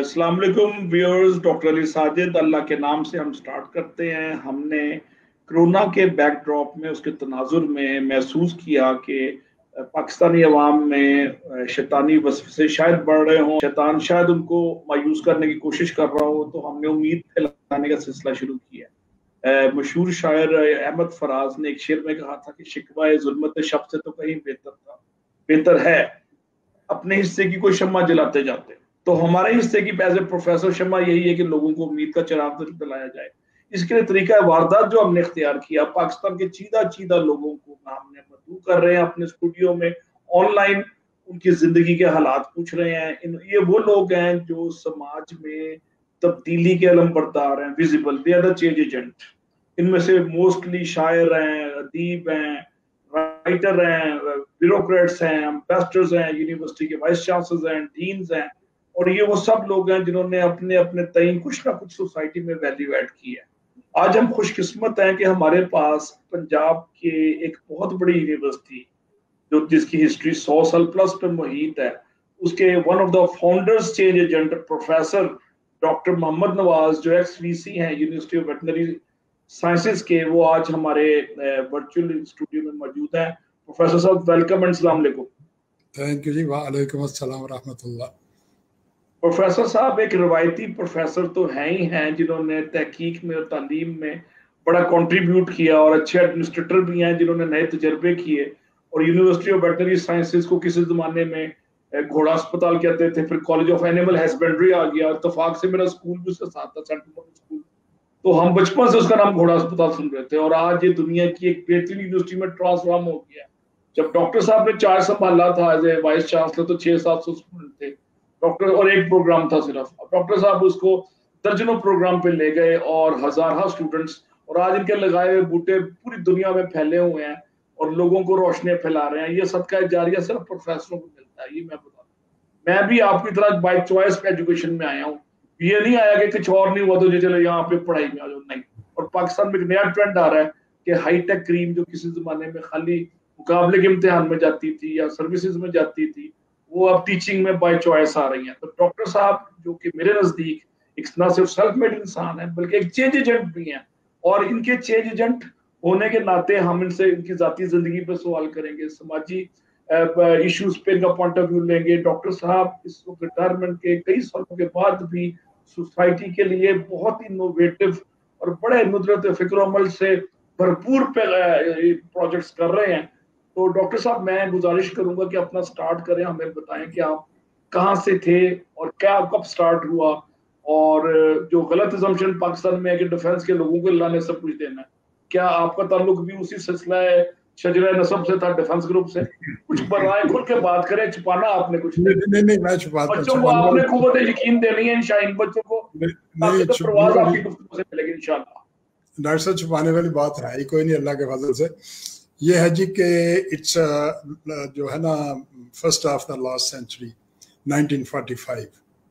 अस्सलाम वालेकुम viewers, doctor Ali Sajid. Allah के नाम से हम स्टार्ट करते हैं। हमने कोरोना के बैकड्रॉप में, उसके तनाजुर में महसूस किया कि पाकिस्तानी अवाम में शैतानी वसवसे शायद बढ़ रहे हों, शैतान शायद उनको मायूस करने की कोशिश कर रहा हो, तो हमने उम्मीद फैलाने का सिलसिला शुरू किया। मशहूर शायर अहमद फराज ने एक शेर में कहा था कि शिकवा जुल्मत शब से तो कहीं बेहतर है अपने हिस्से की कोई शम्मा जलाते जाते। तो हमारे हिस्से की एज ए प्रोफेसर शम्मा यही है कि लोगों को उम्मीद का चिराग जलाया जाए। इसके लिए तरीका वारदात जो हमने इख्तियार किया, पाकिस्तान के चीदा लोगों को हमने मदऊ कर रहे हैं अपने स्टूडियो में, ऑनलाइन उनकी जिंदगी के हालात पूछ रहे हैं। ये वो लोग हैं जो समाज में तब्दीली के अलम बरदार हैं, visible, they are the change agent. इनमें से मोस्टली शायर हैं, अदीब हैं, राइटर हैं, ब्यूरोक्रेट्स हैं, एम्बेसडर्स हैं, यूनिवर्सिटी के वाइस चांसलर्स हैं, डीन्स हैं, और ये वो सब लोग हैं जिन्होंने अपने अपने तय कुछ ना कुछ सोसाइटी में वैल्यू ऐड की है। आज हम खुशकिस्मत हैं कि हमारे पास पंजाब के एक बहुत बड़ी यूनिवर्सिटी जो जिसकी हिस्ट्री 100 साल प्लस पे मुहित है, उसके one of the founders change agent professor doctor Mohammad Nawaz जो एक्स वीसी हैं यूनिवर्सिटी ऑफ वेटनरी साइंसेस के, वो आज हमारे वर्चुअल स्टूडियो में मौजूद हैं। प्रोफेसर साहब वेलकम एंड अस्सलाम वालेकुम। थैंक यू जी, वालेकुम अस्सलाम व रहमतुल्लाह। प्रोफेसर साहब एक रवायती प्रोफेसर तो हैं ही हैं जिन्होंने तहकीक में और तालीम में बड़ा कंट्रीब्यूट किया, और अच्छे एडमिनिस्ट्रेटर भी हैं जिन्होंने नए तजर्बे किए, और यूनिवर्सिटी ऑफ वेटनरी साइंसेस को किसी जमाने में घोड़ा अस्पताल कहते थे, फिर कॉलेज ऑफ एनिमल हस्बेंड्री आ गया, और इत्तेफाक से मेरा स्कूल भी उसके साथ था, सेंट्रल मॉडल स्कूल, तो हम बचपन से उसका नाम घोड़ा अस्पताल सुन रहे थे, और आज ये दुनिया की एक बेहतरीन यूनिवर्सिटी में ट्रांसफॉर्म हो गया। जब डॉक्टर साहब ने चार्ज संभाला था एज ए वाइस चांसलर तो 600-700 स्टूडेंट थे डॉक्टर, और एक प्रोग्राम था सिर्फ। डॉक्टर साहब उसको दर्जनों प्रोग्राम पे ले गए और हजारों स्टूडेंट्स, और आज इनके लगाए हुए बूटे पूरी दुनिया में फैले हुए हैं और लोगों को रोशनी फैला रहे हैं। ये सदका जारिया सिर्फ प्रोफेसरों को मिलता है, ये मैं बता दूं। मैं भी आपकी तरह बाय चॉइस एजुकेशन में आया हूँ, ये नहीं आया कि कुछ और नहीं हुआ तो चलो यहाँ पे पढ़ाई में आ जाओ, नहीं। और पाकिस्तान में एक नया ट्रेंड आ रहा है कि हाईटेक क्रीम जो किसी जमाने में खाली मुकाबले के इम्तिहान में जाती थी या सर्विसेज में जाती थी, वो अब टीचिंग में बाय चॉइस आ रही है। तो डॉक्टर साहब जो कि मेरे नजदीक एक ना सिर्फ सेल्फ मेड इंसान है बल्कि एक चेंज एजेंट भी हैं, और इनके चेंज एजेंट होने के नाते हम इनसे इनकी जाती जिंदगी पे सवाल करेंगे, समाजी इश्यूज पे इनका पॉइंट ऑफ व्यू लेंगे। डॉक्टर साहब इस वक्त रिटायरमेंट के कई सालों के बाद भी सोसाइटी के लिए बहुत ही इनोवेटिव और बड़े नुदरत फिक्र अमल से भरपूर प्रोजेक्ट्स कर रहे हैं। तो डॉक्टर साहब मैं गुजारिश करूंगा कि अपना स्टार्ट करें, हमें बताएं कि आप कहाँ से थे और क्या कब स्टार्ट हुआ, और जो गलत असम्पशन पाकिस्तान में है कि डिफेंस के लोगों को अल्लाह ने सब कुछ देना है, क्या आपका ताल्लुक भी उसी सिलसिला है शजरा नसब से था, डिफेंस ग्रुप से? कुछ बताएं, खुल के बात करें, छुपाना आपने कुछ नहीं मैं छुपाता, बच्चों को आपने कुव्वत यकीन देनी है इंशाअल्लाह, बच्चों को प्रवाज आपकी गुफ्तगू से मिलेगी इंशाअल्लाह। डॉक्टर साहब छुपाने वाली बात है ही कोई नहीं, अल्लाह के फजल से। ये है जी कि इट्स जो है ना first of the last century 1945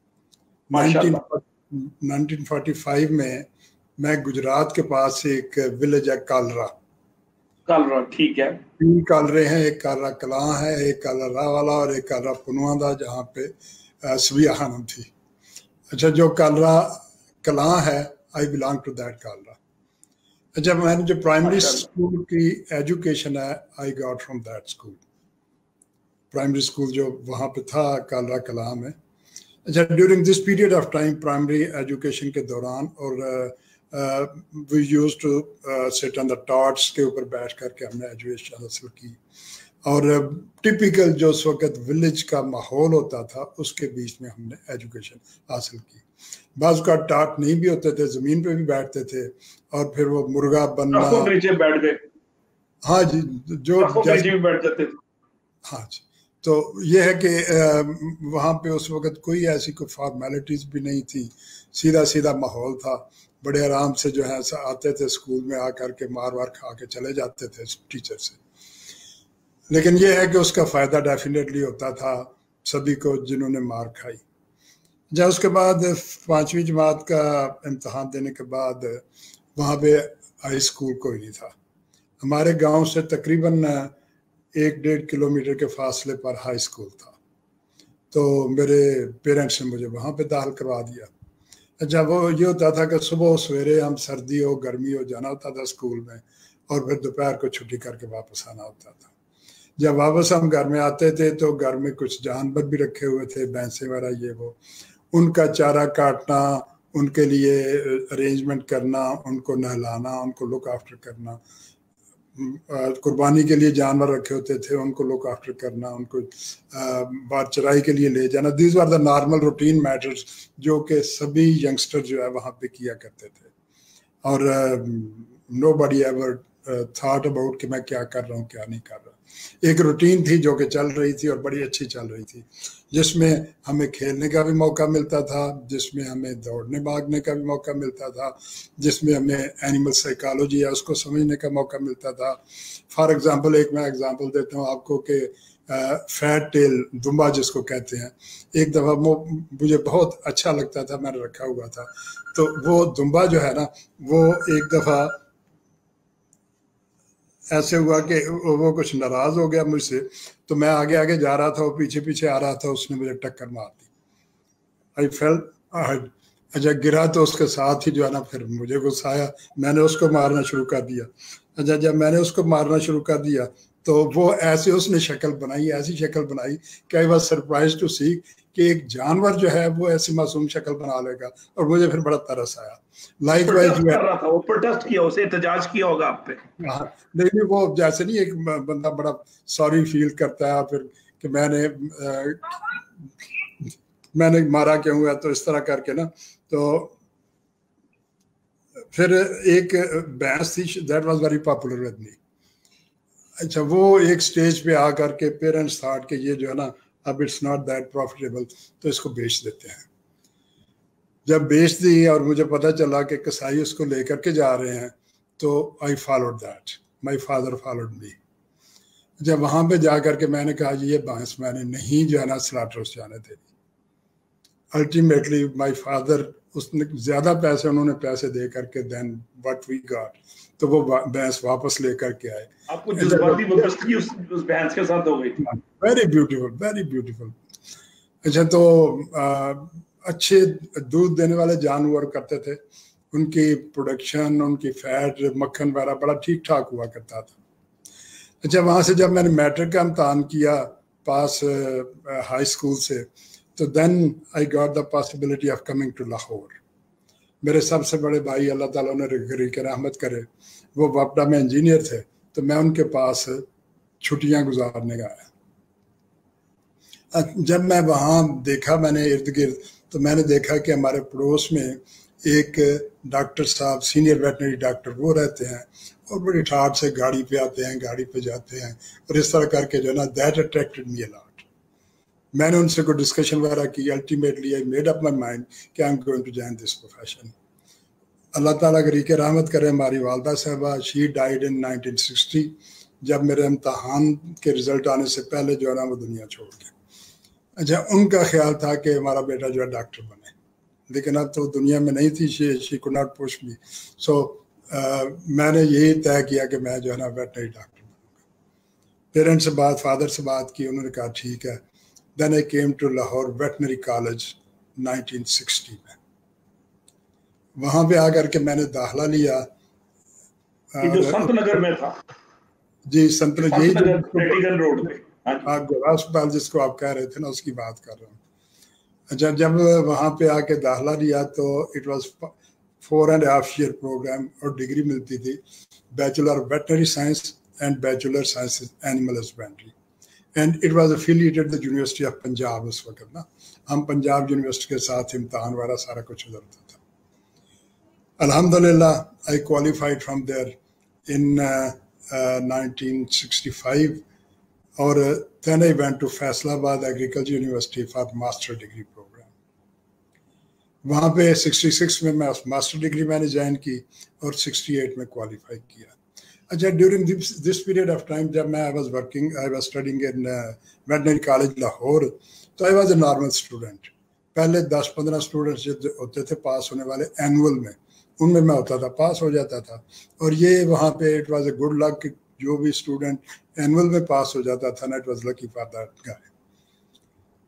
में मैं गुजरात के पास एक विलेज है कालरा, ठीक है, 3 कालरे हैं, एक कालरा कलां है, एक कालरा वाला और एक कालरा पुनवादा, जहाँ पे सुबिया खानम थी। अच्छा, जो कालरा कलां है, I belong to that Kalra. जब मैंने जो प्राइमरी स्कूल की एजुकेशन है, I got from that school, primary school जो वहाँ पे था कालरा कलां में। अच्छा, during this period of time primary education के दौरान, और we used to sit on the टॉट्स के ऊपर बैठ करके हमने एजुकेशन हासिल की, और टिपिकल जो उस वक्त विलेज का माहौल होता था उसके बीच में हमने एजुकेशन हासिल की। बाज़ का टाट नहीं भी होते थे, ज़मीन पे भी बैठते थे, और फिर वो मुर्गा बनना, नीचे बैठ गए, हाँ जी, जो नीचे बैठ जाते थे, हाँ जी। तो ये है कि वहाँ पे उस वक्त कोई ऐसी कोई फॉर्मेलिटीज़ भी नहीं थी, सीधा सीधा माहौल था, बड़े आराम से जो है आते थे स्कूल में, आकर के मार खा के चले जाते थे टीचर से। लेकिन ये है कि उसका फ़ायदा डेफिनेटली होता था सभी को जिन्होंने मार खाई। जब उसके बाद 5वीं जमात का इम्तहान देने के बाद वहाँ पे हाई स्कूल कोई नहीं था। हमारे गांव से तकरीबन 1-1.5 किलोमीटर के फासले पर हाई स्कूल था। तो मेरे पेरेंट्स ने मुझे वहाँ पे दाखिल करवा दिया। अच्छा, वो ये होता था कि सुबह सवेरे हम सर्दी हो गर्मी हो जाना होता था स्कूल में, और फिर दोपहर को छुट्टी करके वापस आना होता था। जब वापस हम घर में आते थे तो घर में कुछ जानवर भी रखे हुए थे, भैंसे वगैरह ये वो, उनका चारा काटना, उनके लिए अरेंजमेंट करना, उनको नहलाना, उनको लुक आफ्टर करना, कुर्बानी के लिए जानवर रखे होते थे उनको लुक आफ्टर करना, उनको बाहर चराई के लिए ले जाना। These are the normal routine matters जो कि सभी यंगस्टर जो है वहाँ पे किया करते थे। और नोबडी एवर थॉट अबाउट कि मैं क्या कर रहा हूँ क्या नहीं कर रहा। एक रूटीन थी जो कि चल रही थी और बड़ी अच्छी चल रही थी, जिसमें हमें खेलने का भी मौका मिलता था, जिसमें हमें दौड़ने भागने का भी मौका मिलता था, जिसमें हमें एनिमल साइकोलॉजी है उसको समझने का मौका मिलता था। फॉर एग्जांपल एक मैं एग्जांपल देता हूँ आपको कि फैट टेल दुम्बा जिसको कहते हैं, एक दफ़ा वो मुझे बहुत अच्छा लगता था, मैंने रखा हुआ था। तो वो दुम्बा जो है ना, वो एक दफ़ा ऐसे हुआ कि वो कुछ नाराज हो गया मुझसे, तो मैं आगे आगे जा रहा था, वो पीछे पीछे आ रहा था, उसने मुझे टक्कर मार दी। आई फेल्ट, अच्छा गिरा तो उसके साथ ही जो है ना फिर मुझे गुस्सा आया, मैंने उसको मारना शुरू कर दिया। अच्छा, जब मैंने उसको मारना शुरू कर दिया तो वो ऐसे उसने शक्ल बनाई, ऐसी शक्ल बनाई कि I was surprise to see कि एक जानवर जो है वो ऐसी मासूम शक्ल बना लेगा, और मुझे फिर बड़ा तरस आया। लाइकवाइज कर रहा था वो, प्रोटेस्ट किया, उसे एहतजाज किया होगा आप पे। हाँ, नहीं वो जैसे नहीं, एक बंदा बड़ा सॉरी फील करता है फिर कि मैंने मारा क्यों हुआ, तो इस तरह करके ना। तो फिर एक भैंस थी, that was very popular with me. अच्छा, वो एक स्टेज पे आकर के पेरेंट्स थॉट कि ये जो है ना अब इट्स नॉट दैट प्रॉफिटेबल, तो इसको बेच देते हैं। जब बेच दी और मुझे पता चला कि कसाई उसको लेकर के जा रहे हैं, तो I followed that, my father followed me. जब वहाँ पे जा करके मैंने कहा ये भैंस मैंने नहीं जो है ना स्लॉटर हाउस जाने देनी। अल्टीमेटली माई फादर, उसने ज़्यादा पैसे, उन्होंने पैसे दे करके देन व्हाट वी गॉट, तो वो भैंस वापस लेकर के आए। आपको जज्बाती वाबस्तगी उस भैंस के साथ हो गई थी। Very beautiful, very beautiful. अच्छा, तो अच्छे दूध देने वाले जानवर करते थे, उनकी प्रोडक्शन, उनकी फैट, मक्खन वगैरह बड़ा ठीक ठाक हुआ करता था। अच्छा, वहाँ से जब मैंने मैट्रिक का इम्तहान किया पास हाई स्कूल से, तो then I got the possibility of coming to Lahore. मेरे सबसे बड़े भाई, अल्लाह ताला उन्हें रहमत करे, वो वापडा में इंजीनियर थे, तो मैं उनके पास छुट्टियाँ गुजारने का आया। जब मैं वहाँ देखा, मैंने इर्द गिर्द, तो मैंने देखा कि हमारे पड़ोस में एक डॉक्टर साहब, सीनियर वेटनरी डॉक्टर, वो रहते हैं और बड़ी ठाठ से गाड़ी पे आते हैं, गाड़ी पे जाते हैं, और इस तरह करके जो है ना, that attracted me a lot. मैंने उनसे कोई डिस्कशन वगैरह की, ultimately I made up my mind कि I am going to join this profession. Allah ताला गरीक रहमत करे, हमारी वालदा साहबा, शी डाइड इन 1960, जब मेरे इम्तहान के रिजल्ट आने से पहले जो है ना वो दुनिया छोड़ गए। अच्छा, उनका ख्याल था कि हमारा बेटा जो है डॉक्टर बने, लेकिन अब तो दुनिया में नहीं थी, she could not push me. So मैंने यही तय किया कि मैं जो है ना वेटनरी डॉक्टर बनूंगा। पेरेंट्स से बात, फादर से बात की, उन्होंने कहा ठीक है। Then I came to Lahore veterinary college 1960 में। वहाँ पे आकर के मैंने दाखिला लिया, जो संत नगर में था। जी, संत नगर, यही जो रोड पे, अस्पताल जिसको आप कह रहे थे ना, उसकी बात कर रहा हूँ। अच्छा, जब वहाँ पे आके दाखिला लिया तो इट वाज 4.5 ईयर प्रोग्राम और डिग्री मिलती थी, bachelor of veterinary science and bachelor science animal husbandry, and it was affiliated the university of Punjab. उस वक्त ना हम पंजाब यूनिवर्सिटी के साथ इम्तहान वगैरह सारा कुछ गुजरता था। अल्हम्दुलिल्लाह I qualified from there in 1965, और then I went to Faisalabad agriculture university for master degree programme. वहाँ पे 66 में मैं मास्टर डिग्री मैंने ज्वाइन की और 68 में क्वालिफाई किया। अच्छा, during this period of time जब मैं I was studying in veterinary college Lahore, तो I was a normal student. पहले 10-15 स्टूडेंट्स जो होते थे पास होने वाले एनुअल में, उनमें मैं होता था, पास हो जाता था। और ये वहाँ पे it was a good luck, जो भी स्टूडेंट एनुअल में पास हो जाता था ना, it was lucky for that guy.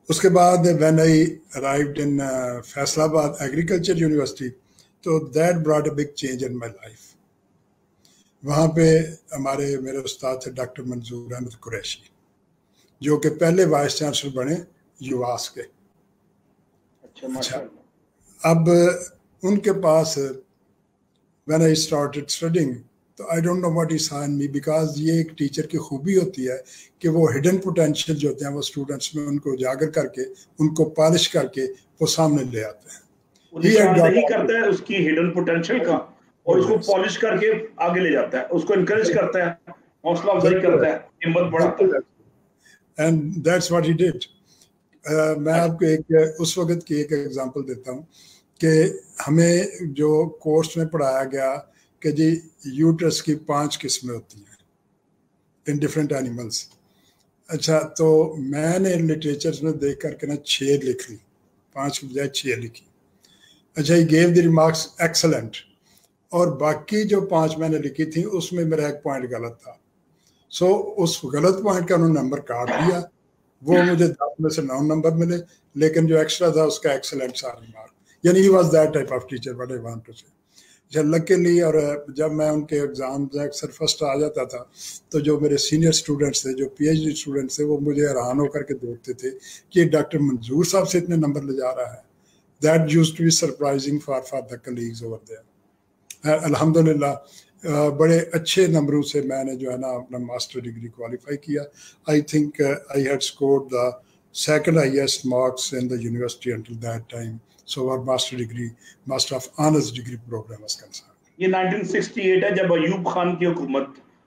اس کے بعد when I arrived in Faisalabad agriculture university, تو that brought a big change in my life. وہاں پہ میرے استاد تھے ڈاکٹر منظور احمد قریشی, جو کہ پہلے وائس چانسلر بنے یواس کے. اچھا, اب ان کے پاس when I started studying, تو I don't know what he saw in me, because یہ ایک ٹیچر کی خوبی ہوتی ہے کہ وہ ہڈن پوٹینشیل جو ہوتے ہیں وہ اسٹوڈنٹس میں ان کو اجاگر کر کے, ان کو پالش کر کے وہ سامنے لے آتے ہیں. نشاندہی کرتا ہے اس کی ہڈن پوٹینشیل کا, اور اس کو پالش کر کے آگے لے جاتا ہے, اس کو انکریج کرتا ہے, حوصلہ افزائی کرتا ہے, ہمت بڑھاتا ہے. And that's what he did. میں آپ کو اس وقت کی ایک ایگزامپل دیتا ہوں کہ ہمیں جو کورس میں پڑھایا گیا کہ جی یوٹرس کی 5 قسمیں ہوتی ہیں ان ڈفرینٹ اینیملس. اچھا, تو میں نے لٹریچرز میں دیکھ کر کے نا 6 لکھ لی, 5 کی بجائے 6 لکھی. اچھا, he gave the remarks excellent, اور باقی جو 5 میں نے لکھی تھیں اس میں میرا ایک پوائنٹ غلط تھا. سو اس غلط پوائنٹ کا انہوں نے نمبر کاٹ دیا, وہ مجھے 10 میں سے 9 نمبر ملے, لیکن جو ایکسٹرا تھا اس کا ایکسلنٹ سا ریمارک. یعنی he was that type of teacher what I want to say. Luckily, اور جب میں ان کے ایگزام میں اکثر فرسٹ آ جاتا تھا تو جو میرے سینئر اسٹوڈنٹس تھے, جو پی ایچ ڈی اسٹوڈنٹس تھے, وہ مجھے حیران ہو کر کے دیکھتے تھے کہ ڈاکٹر منظور صاحب سے اتنے نمبر لے جا رہا ہے. That used to be surprising for the colleagues over there. الحمدللہ بڑے اچھے نمبروں سے میں نے جو ہے نا اپنا ماسٹر ڈگری کوالیفائی کیا. I think I had scored the second highest marks in the university until that time. So our master of honors degree program was concerned. یہ 1968 ہے جب ایوب خان کی حکومت.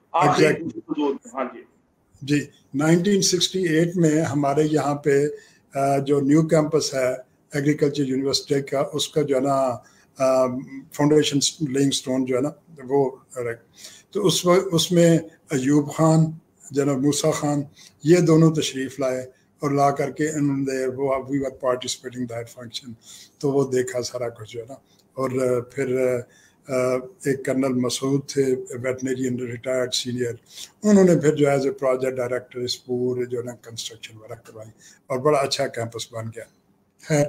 جی 1968 میں ہمارے یہاں پہ جو نیو کیمپس ہے ایگریکلچر یونیورسٹی کا, اس کا جو ہے نا فاؤنڈیشن لینگ سٹون جو ہے نا وہ, تو اس میں ایوب خان, جناب موسیٰ خان, یہ دونوں تشریف لائے اور لا کر کے انہوں نے we were participating that function. تو وہ دیکھا سارا کچھ جو ہے نا. اور پھر ایک کرنل مسعود تھے ویٹنرین ریٹائرڈ سینئر, انہوں نے پھر جو ایز اے پروجیکٹ ڈائریکٹر اس پورے جو ہے نا کنسٹرکشن ورک کروائی, اور بڑا اچھا کیمپس بن گیا. خیر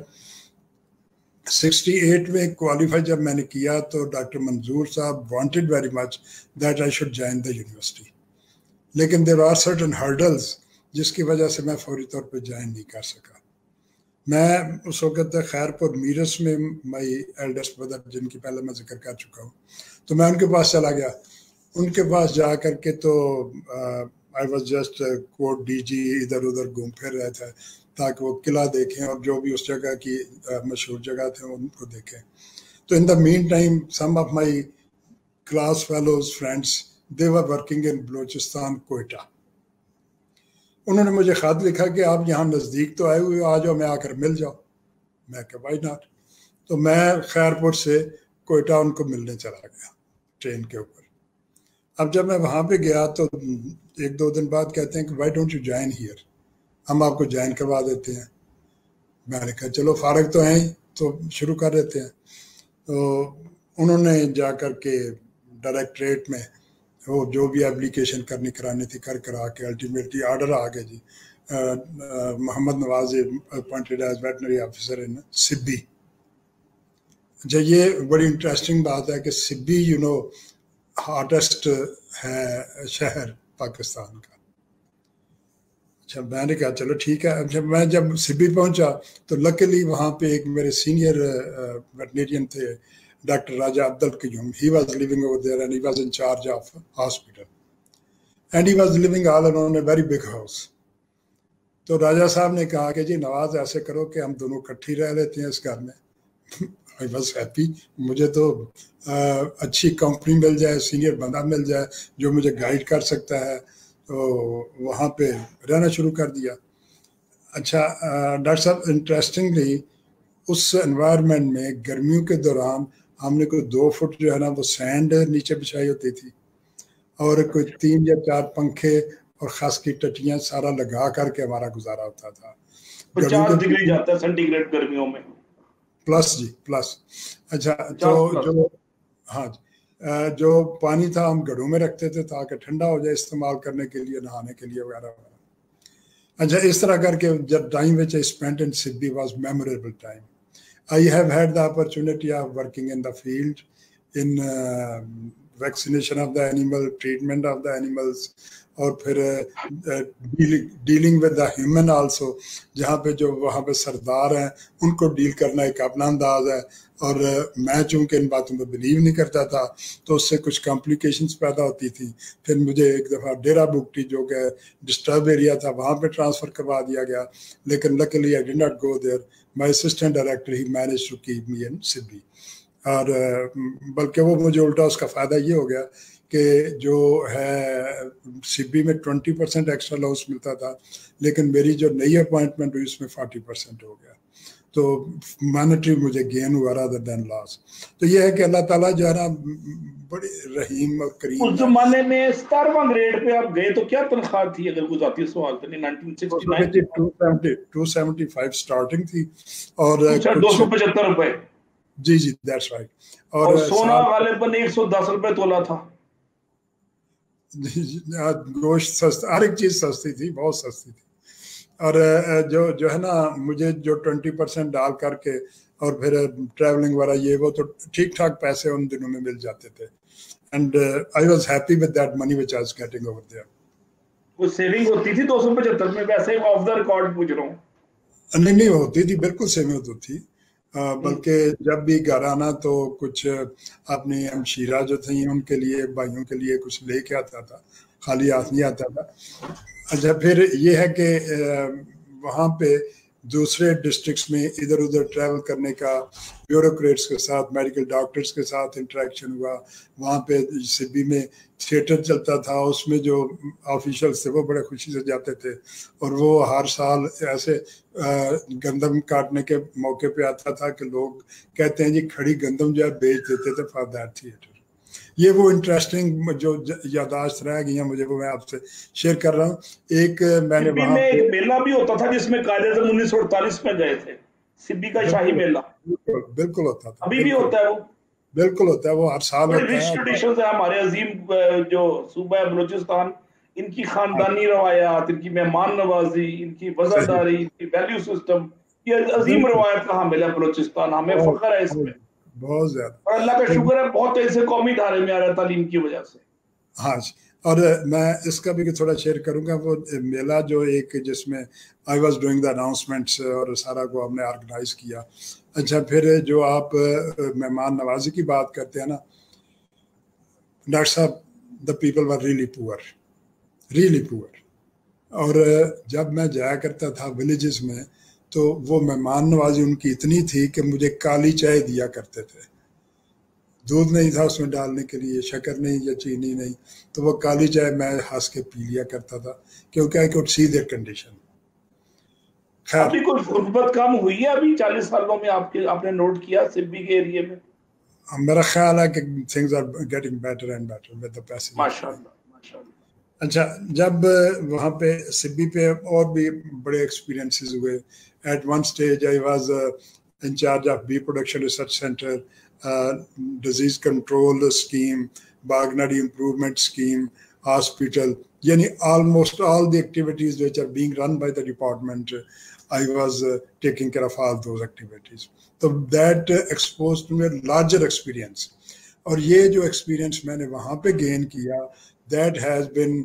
68 میں کوالیفائی جب میں نے کیا تو ڈاکٹر منظور صاحب wanted very much that I should join the university, لیکن دیر آر سرٹن ہرڈلز جس کی وجہ سے میں فوری طور پہ جوائن نہیں کر سکا. میں اس وقت خیر پور میرس میں مائی ایلڈسٹ بردر, جن کی پہلے میں ذکر کر چکا ہوں, تو میں ان کے پاس چلا گیا. ان کے پاس جا کر کے تو I was just Kot Diji, ادھر ادھر گھوم پھر رہے تھے تاکہ وہ قلعہ دیکھیں اور جو بھی اس جگہ کی مشہور جگہ تھے ان کو دیکھیں. تو in the meantime some of my class fellows friends they were working in Balochistan Quetta. انہوں نے مجھے خط لکھا کہ آپ یہاں نزدیک تو آئے ہوئے, آ جاؤ, میں آ کر مل جاؤ. میں کہ وائی ناٹ. تو میں خیر پور سے کوئٹہ ان کو ملنے چلا گیا ٹرین کے اوپر. اب جب میں وہاں پہ گیا تو 1-2 دن بعد کہتے ہیں کہ why don't you join here, ہم آپ کو جوائن کروا دیتے ہیں. میں نے کہا چلو فارغ تو ہیں تو شروع کر دیتے ہیں. تو انہوں نے جا کر کے ڈائریکٹریٹ میں وہ جو بھی اپلیکیشن کرانی تھی کرا کے الٹیمیٹلی آرڈر آ گیا جی, Muhammad Nawaz appointed as veterinary officer in Sibi. اچھا, یہ بڑی انٹرسٹنگ بات ہے کہ سبی یو نو ہارٹسٹ ہے شہر پاکستان کا. اچھا, میں نے کہا چلو ٹھیک ہے. میں جب سبی پہنچا تو لکیلی وہاں پہ ایک میرے سینئر ویٹنیرین تھے doctor Raja Abdul Qayyum. He was living over there and he was in charge of hospital. And he was living all alone in a very big house. تو راجہ صاحب نے کہا کہ جی نواز ایسے کرو کہ ہم دونوں کٹھی رہ لیتے ہیں اس گھر میں. I was happy. مجھے تو اچھی کمپنی مل جائے, سینئر بندہ مل جائے جو مجھے گائیڈ کر سکتا ہے, تو وہاں پہ رہنا شروع کر دیا. اچھا ڈاکٹر صاحب, انٹرسٹنگلی اس انوائرمنٹ میں گرمیوں کے دوران ہم نے کوئی 2 فٹ جو ہے نا وہ سینڈ نیچے بچھائی ہوتی تھی, اور کوئی 3 یا 4 پنکھے اور خاص کی ٹٹیاں سارا لگا کر کے ہمارا گزارا ہوتا تھا. 50 ڈگری جاتا ہے سینٹی گریڈ گرمیوں میں, پلس جی پلس. اچھا, تو جو ہاں جو پانی تھا ہم گھڑوں میں رکھتے تھے تاکہ ٹھنڈا ہو جائے استعمال کرنے کے لیے, نہانے کے لیے وغیرہ وغیرہ. अच्छा, इस तरह करके जब time which I spent in Sibbi was memorable time. I have had the opportunity of working in the field in vaccination of the animal, treatment of the animals, اور پھر dealing with the human also, جہاں پہ جو وہاں پہ سردار ہیں ان کو deal کرنا ایک اپنا انداز ہے. اور میں چونکہ ان باتوں پہ بلیو نہیں کرتا تھا تو اس سے کچھ کمپلیکیشنز پیدا ہوتی تھیں. پھر مجھے ایک دفعہ ڈیرا بگٹی جو کہ ڈسٹرب ایریا تھا وہاں پہ ٹرانسفر کروا دیا گیا, لیکن luckily I did not go there. My assistant director he manage to keep me in Sibi. اور بلکہ وہ مجھے الٹا اس کا فائدہ یہ ہو گیا کہ جو ہے سبی میں 20% ایکسٹرا لاس ملتا تھا, لیکن میری جو نئی اپوائنٹمنٹ ہوئی اس میں 40% ہو گیا. تو مانیٹری مجھے گین ہوا رادر دین لاس. تو یہ ہے کہ اللہ تعالیٰ جو ہے نا بڑی رحیم اور کریم. اس زمانے میں 17واں گریڈ پہ آپ گئے تو کیا تنخواہ تھی اگر کوئی ذاتی سوال کریں؟ 1969 275 سٹارٹنگ تھی اور 275 روپے. جی جی دیٹس رائٹ. اور سونا غالباً 110 روپے تولا تھا. گوشت سستا, ہر ایک چیز سستی تھی, بہت سستی تھی. اور جو ہے نا مجھے جو 20% ڈال کر کے اور پھر ٹریولنگ وغیرہ یہ وہ تو ٹھیک ٹھاک پیسے ان دنوں میں مل جاتے تھے. And I was happy with that money which I was getting over there. وہ سیونگ ہوتی تھی 275 میں, ویسے آف دا ریکارڈ پوچھ رہا ہوں. نہیں ہوتی تھی, بالکل سہمت ہوتی. بلکہ جب بھی گھر آنا تو کچھ اپنی ہمشیرہ جو تھیں ان کے لیے, بھائیوں کے لیے کچھ لے کے آتا تھا, خالی ہاتھ نہیں آتا تھا. اچھا, پھر یہ ہے کہ وہاں پہ دوسرے ڈسٹرکٹس میں ادھر ادھر ٹریول کرنے کا, بیوروکریٹس کے ساتھ, میڈیکل ڈاکٹرز کے ساتھ انٹریکشن ہوا. وہاں پہ سبی میں تھیٹر چلتا تھا, اس میں جو آفیشلز تھے وہ بڑے خوشی سے جاتے تھے. اور وہ ہر سال ایسے گندم کاٹنے کے موقع پہ آتا تھا کہ لوگ کہتے ہیں جی کھڑی گندم جو ہے بیچ دیتے تھے فار دیٹ تھیٹر. یہ وہ انٹرسٹنگ جو یاداشت رہ گئی ہیں مجھے, وہ میں آپ سے شیئر کر رہا ہوں. ایک میں نے وہاں ایک میلہ بھی ہوتا تھا جس میں قائد اعظم 1948 میں گئے تھے, سبی کا شاہی میلہ. بالکل ہوتا تھا, ابھی بھی ہوتا ہے وہ, بالکل ہوتا ہے, وہ ہر سال ہوتا ہے. ٹریڈیشنز ہیں ہمارے عظیم جو صوبہ بلوچستان, ان کی خاندانی روایات, ان کی مہمان نوازی, ان کی وزاداری, ان کی ویلیو سسٹم, یہ عظیم روایت کا حامل ہے بلوچستان. ہمیں فخر ہے اس میں بہت زیادہ, اور اللہ کا شکر ہے بہت ایسے قومی ادارے میں آ رہا ہے تعلیم کی وجہ سے. ہاں جی. اور میں اس کا بھی تھوڑا شیئر کروں گا. وہ میلہ جو ایک جس میں I was doing the announcements اور سارا کو ہم نے آرگنائز کیا. اچھا, پھر جو آپ مہمان نوازی کی بات کرتے ہیں نا ڈاکٹر صاحب, دا پیپل ور ریئلی پور. اور جب میں جایا کرتا تھا ولیجز میں تو وہ مہمان نوازی ان کی اتنی تھی کہ مجھے کالی چائے دیا کرتے تھے. دودھ نہیں تھا اس میں ڈالنے کے لیے, شکر نہیں یا چینی نہیں, تو وہ کالی چائے میں ہنس کے پی لیا کرتا تھا کیونکہ I could see their condition. ابھی کوئی غربت کم ہوئی ہے ابھی 40 سالوں میں آپ نے نوٹ کیا سبی کے ایریے میں؟ میرا خیال ہے کہ things are getting better and better with the passage. ماشاءاللہ. اچھا, جب وہاں پہ سبی پہ اور بھی بڑے ایکسپیرینسز ہوئے. At one stage I was incharge of bee production research centre, disease control scheme, باغناری امپروومنٹ اسکیم, ہاسپٹل, یعنی almost all the activities which are being run by the department, I was taking care of all those activities. So that exposed me a larger experience. اور یہ جو experience میں نے وہاں پہ gain کیا, that has been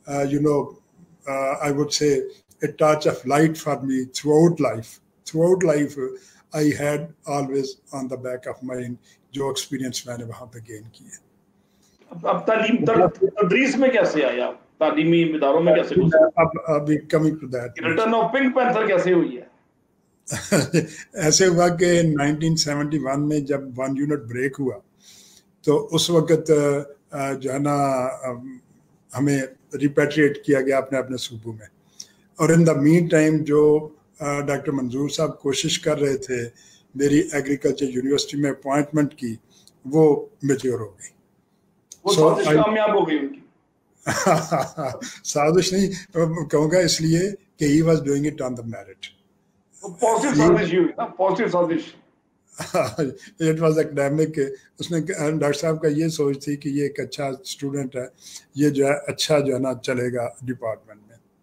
I would say a touch of light for me throughout life. I had always on the back of mind جو experience میں نے وہاں پہ گین کیا. اب تعلیم تدریس میں کیسے آیا, تعلیمی اداروں میں کیسے گزرا؟ اب coming to that, Return of Pink Panther کیسے ہوئی ہے؟ ایسے ہوا کہ 1971 میں جب 1 یونٹ بریک ہوا تو اس وقت جو ہے نا ہمیں ریپیٹریٹ کیا گیا اپنے صوبوں میں. اور ان دا مین ٹائم جو ڈاکٹر منظور صاحب کوشش کر رہے تھے میری ایگریکلچر یونیورسٹی میں اپوائنٹمنٹ کی, وہ میچور ہو گئی. وہ کامیاب ہو گئی ان کی سازش نہیں کہوں گا, اس لیے کہ he was doing it on the merit. It was academic. اس نے ڈاکٹر صاحب کا یہ سوچ تھی کہ یہ ایک اچھا اسٹوڈنٹ ہے, یہ جو ہے اچھا جو ہے نا چلے گا ڈپارٹمنٹ میں.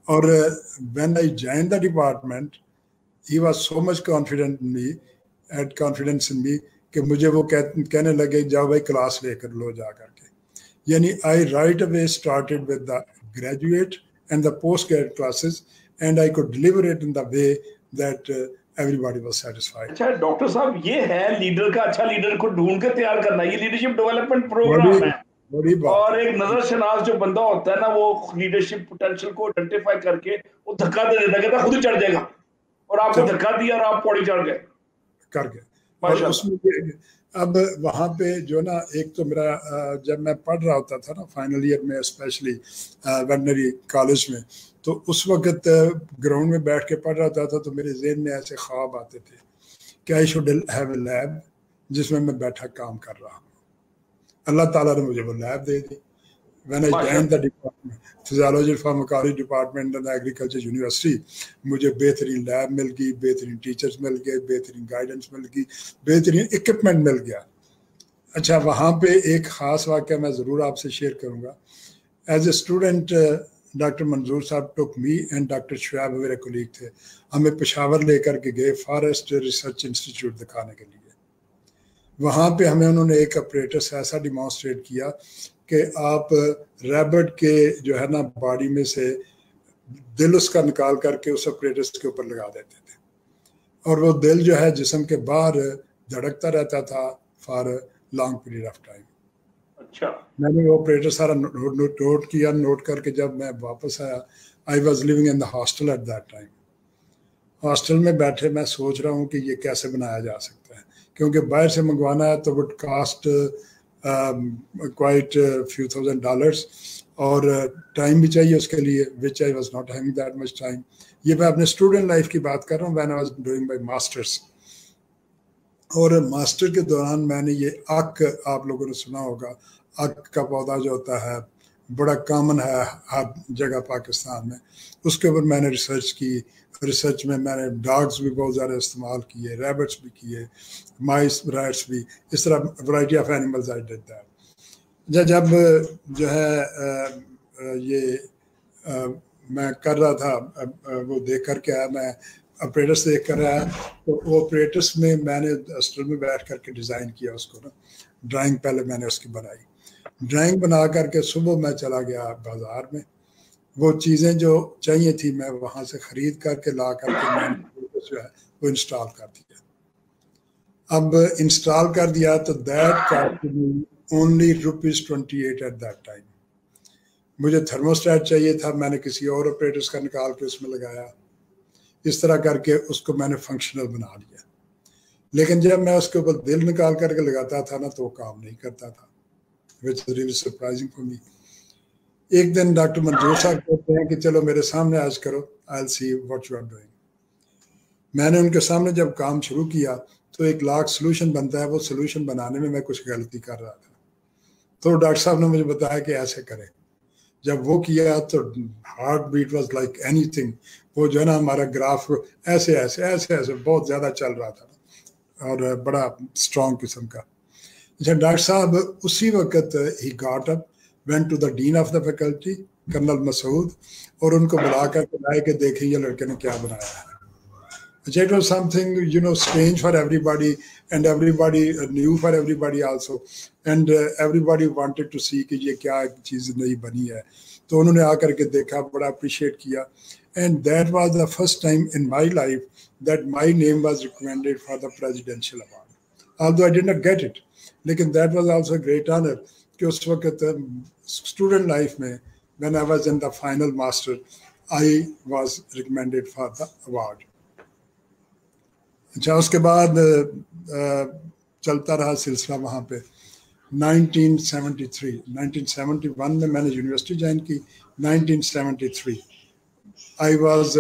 اور when I joined the department, he was so much confident in me, had confidence in me, کہ مجھے وہ کہنے لگے جاؤ بھائی کلاس لے کر لو جا کر کے. یعنی I right away started with the graduate and the post-grad classes, and I could deliver it in the way that everybody was satisfied. اچھا ڈاکٹر صاحب یہ ہے لیڈر کا, اچھا لیڈر کو ڈھونڈ کے تیار کرنا, یہ لیڈرشپ ڈیولپمنٹ پروگرام ہے. اور ایک نظر شناس جو بندہ ہوتا ہے نا, وہ لیڈرشپ پوٹینشیل کو آئیڈینٹیفائی کر کے وہ دھکا دے دیتا ہے, کہتا خود ہی چڑھ جائے گا, اور آپ کو دھکا دیا اور آپ پوڑی چڑھ گئے کر گئے. اور اس میں اب وہاں پہ جو نا ایک تو میرا جب میں پڑھ رہا ہوتا تھا نا فائنل ایئر میں اسپیشلی ویٹنری کالج میں, تو اس وقت گراؤنڈ میں بیٹھ کے پڑھ رہا ہوتا تھا تو میرے ذہن میں ایسے خواب آتے تھے کہ I should have a lab جس میں بیٹھا کام کر رہا ہوں. اللہ تعالیٰ نے مجھے وہ لیب دے دی. When I joined the department, physiology pharmacology department and agriculture university, مجھے بہترین لیب مل گئی, بہترین ٹیچرز مل گئے, بہترین گائیڈنس مل گئی, بہترین اکوپمنٹ مل گیا. اچھا وہاں پہ ایک خاص واقعہ میں ضرور آپ سے شیئر کروں گا. As a student doctor Manzoor صاحب took me and doctor Shoaib میرے کولیگ تھے, ہمیں پشاور لے کر کے گئے فارسٹ ریسرچ انسٹیٹیوٹ دکھانے کے لیے. وہاں پہ ہمیں انہوں نے ایک اپریٹس ایسا ڈیمانسٹریٹ کیا کہ آپ ریبٹ کے جو ہے نا باڈی میں سے دل اس کا نکال کر کے اس اپریٹس کے اوپر لگا دیتے تھے, اور وہ دل جو ہے جسم کے باہر دھڑکتا رہتا تھا for long period of time. اچھا میں نے وہ آپریٹر سارا نوٹ کیا. نوٹ کر کے جب میں واپس آیا, I was living in the hostel at that time. Hostel میں بیٹھے میں سوچ رہا ہوں کہ یہ کیسے بنایا جا سکتا ہے, کیونکہ باہر سے منگوانا ہے تو وڈ کاسٹ quite few $1,000 اور ٹائم بھی چاہیے اس کے لیے, which I was not having that much time. یہ میں اپنے اسٹوڈنٹ لائف کی بات کر رہا ہوں when I was doing my masters. اور ماسٹر کے دوران میں نے یہ آک, آپ لوگوں نے سنا ہوگا, آک کا پودا جو ہوتا ہے بڑا کامن ہے ہر جگہ پاکستان میں, اس کے اوپر میں نے ریسرچ کی. ریسرچ میں میں نے ڈاگز بھی بہت زیادہ استعمال کیے, ریبٹس بھی کیے, مائس, ریٹس بھی, اس طرح variety of animals I did that. جب جو ہے یہ میں کر رہا تھا وہ دیکھ کر کے آیا, میں اپریٹس دیکھ کر آیا, تو وہ اپریٹس میں میں نے ہاسٹل میں بیٹھ کر کے ڈیزائن کیا اس کو نا, ڈرائنگ پہلے میں نے اس کی بنائی. ڈرائنگ بنا کر کے صبح میں چلا گیا بازار میں, وہ چیزیں جو چاہیے تھی میں وہاں سے خرید کر کے لا کر کے میں نے جو ہے وہ انسٹال کر دیا. اب انسٹال کر دیا تو that cost me only ₹28 at that time. مجھے تھرموسٹیٹ چاہیے تھا, میں نے کسی اور آپریٹرس کا نکال کے اس میں لگایا, اس طرح کر کے اس کو میں نے فنکشنل بنا لیا. لیکن جب میں اس کے اوپر دل نکال کر کے لگاتا تھا نا تو وہ کام نہیں کرتا تھا, which is really surprising for me. ایک دن ڈاکٹر منظور صاحب کہتے ہیں کہ چلو میرے سامنے آج کرو, I'll see what you are doing. میں نے ان کے سامنے جب کام شروع کیا تو ایک لاکھ سلوشن بنتا ہے, وہ سلوشن بنانے میں کچھ غلطی کر رہا تھا. تو ڈاکٹر صاحب نے مجھے بتایا کہ ایسے کریں. جب وہ کیا تو ہارٹ بیٹ واز لائک اینی تھنگ. وہ جو ہے نا ہمارا گراف ایسے ایسے ایسے ایسے بہت زیادہ چل رہا تھا اور بڑا اسٹرانگ قسم کا. اچھا ڈاکٹر صاحب اسی وقت he got up, went to the dean of the faculty, colonel Masood, اور ان کو بلا کر کے لائے کہ دیکھیں یہ لڑکے نے کیا بنایا ہے. اچھا it was something strange for everybody, and everybody new for everybody also, and everybody wanted to see کہ یہ کیا چیز نئی بنی ہے. تو انہوں نے آ کر کے دیکھا, بڑا اپریشیٹ کیا, and that was the first time in my life that my name was recommended for the presidential award, although I did not get it. لیکن that was also a great honor کہ اس وقت student life میں when I was in the final master I was recommended for the award. اچھا اس کے بعد چلتا رہا سلسلہ وہاں پہ. 1971 میں نے یونیورسٹی جوائن کی. 1973 I was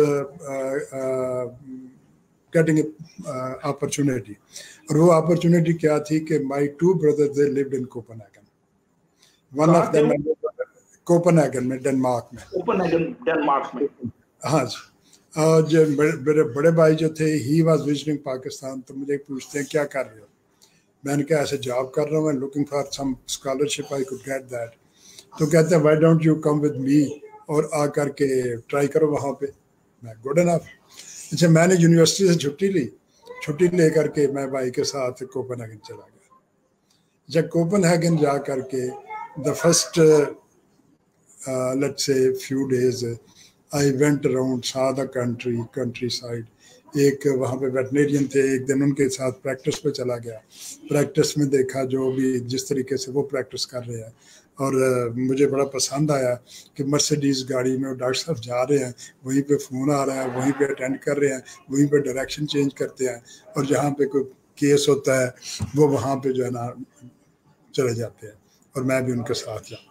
getting an opportunity, اور وہ اپرچونیٹی کیا تھی کہ my two brothers they lived in Copenhagen. One of them کوپنہیگن میں, ڈنمارک میں. ہاں جی. اور جو میرے بڑے بھائی جو تھے ہی واز وزٹنگ پاکستان, تو مجھے پوچھتے ہیں کیا کر رہے ہو. میں نے کہا ایسے جاب کر رہا ہوں, میں looking for some scholarship I could get that. تو کہتے ہیں why don't you come with me اور آ کر کے ٹرائی کرو وہاں پہ. میں گڈ انف. اچھا میں نے یونیورسٹی سے چھٹی لے کر کے میں بھائی کے ساتھ کوپن ہیگن چلا گیا. جب کوپن ہیگن جا کر کے دا فرسٹ لیٹس سے few days I went around, saw the countryside. ایک وہاں پہ ویٹنیرین تھے, ایک دن ان کے ساتھ پریکٹس پہ چلا گیا. پریکٹس میں دیکھا جو بھی جس طریقے سے وہ پریکٹس کر رہے ہیں, اور مجھے بڑا پسند آیا کہ مرسیڈیز گاڑی میں ڈاکٹر صاحب جا رہے ہیں, وہیں پہ فون آ رہا ہے, وہیں پہ اٹینڈ کر رہے ہیں, وہیں پہ ڈائریکشن چینج کرتے ہیں, اور جہاں پہ کوئی کیس ہوتا ہے وہ وہاں پہ جو ہے نا چلے جاتے ہیں, اور میں بھی ان کے ساتھ جاؤں.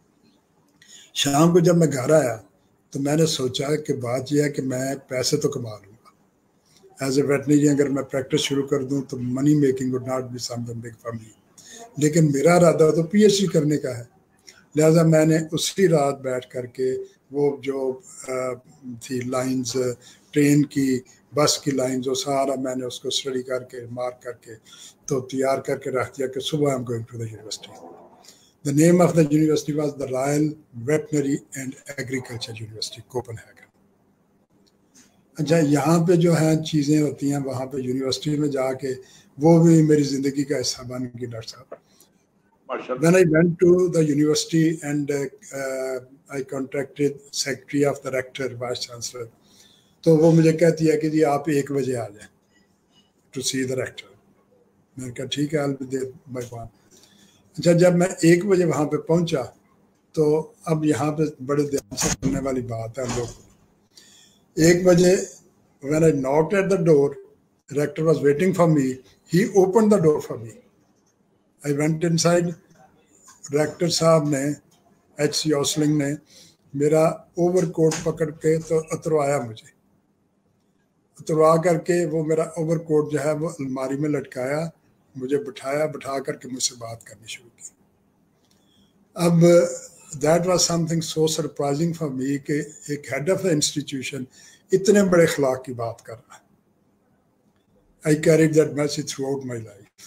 شام کو جب میں گھر آیا تو میں نے سوچا کہ بات یہ ہے کہ میں پیسے تو کما لوں گا ایز اے ویٹنیرین. اگر میں پریکٹس شروع کر دوں تو money making would not be something big for me, لیکن میرا ارادہ تو پی ایچ ڈی کرنے کا ہے. لہٰذا میں نے اسی رات بیٹھ کر کے وہ جو تھی لائنز ٹرین کی, بس کی لائنز, وہ سارا میں نے اس کو اسٹڈی کر کے مارک کر کے تو تیار کر کے رکھ دیا کہ صبح I'm going to the university. The name of the university was the Royal Veterinary and Agriculture University, Copenhagen. اچھا یہاں پہ جو ہیں چیزیں ہوتی ہیں وہاں پہ یونیورسٹی میں جا کے وہ بھی میری زندگی کا حصہ بن گئی ڈاکٹر صاحب. When I went to the university and I contacted secretary of the rector, vice chancellor, تو وہ مجھے کہتی ہے کہ جی آپ 1 بجے آ جائیں to see the rector. میں نے کہا ٹھیک ہے I'll be there by 1. اچھا جب میں 1 بجے وہاں پہ پہنچا تو اب یہاں پہ بڑے دھیان سے سننے والی بات ہے لوگ. 1 بجے when I knocked at the door, rector was waiting for me. He opened the door for me. I went inside. Rector صاحب نے ایچ سی اوسلنگ نے میرا اوور کوٹ پکڑ کے تو اتروایا, مجھے اتروا کر کے وہ میرا اوور کوٹ جو ہے وہ الماری میں لٹکایا, مجھے بٹھا کر کے مجھ سے بات کرنی شروع کی. اب that was something so surprising for me کہ ایک ہیڈ آف دا انسٹیٹیوشن اتنے بڑے اخلاق کی بات کر رہا ہے. I carried that message throughout my life.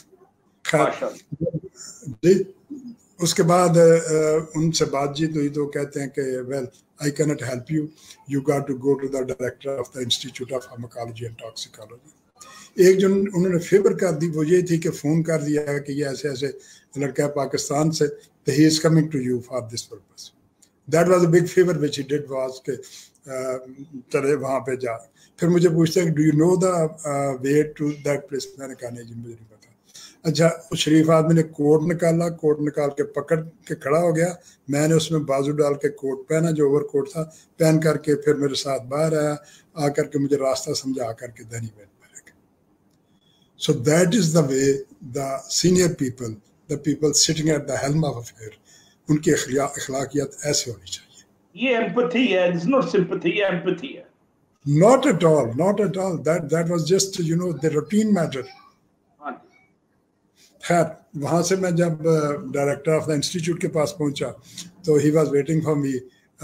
خیر اس کے بعد ان سے بات چیت ہوئی تو کہتے ہیں کہ well I can't help you, you got to go to the director of the institute of pharmacology and ٹاکسیکالوجی. ایک جو انہوں نے فیور کر دی وہ یہ تھی کہ فون کر دیا ہے کہ یہ ایسے ایسے لڑکا ہے پاکستان سے, تو he is coming to you for this purpose. That was a big favour which he did was کہ چلے وہاں پہ جا. پھر مجھے پوچھتے ہیں do you know the way to that place. میں نے کہا نہیں جی مجھے نہیں پتا. اچھا اس شریف آدمی نے کوٹ نکالا, کوٹ نکال کے پکڑ کے کھڑا ہو گیا. میں نے اس میں بازو ڈال کے کوٹ پہنا جو اوور کوٹ تھا, پہن کر کے پھر میرے ساتھ باہر آیا, آ کر کے مجھے راستہ سمجھا کر کے دینی میں. So that is the way the senior people, the people sitting at the helm of affair, ان کی اخلاقیات ایسے ہونی چاہیے. یہ empathy ہے, it's not sympathy, empathy ہے. Not at all, not at all. That was just, you know, the routine matter. خیر وہاں سے میں جب ڈائریکٹر آف دا انسٹیٹیوٹ کے پاس پہنچا تو he was waiting for me,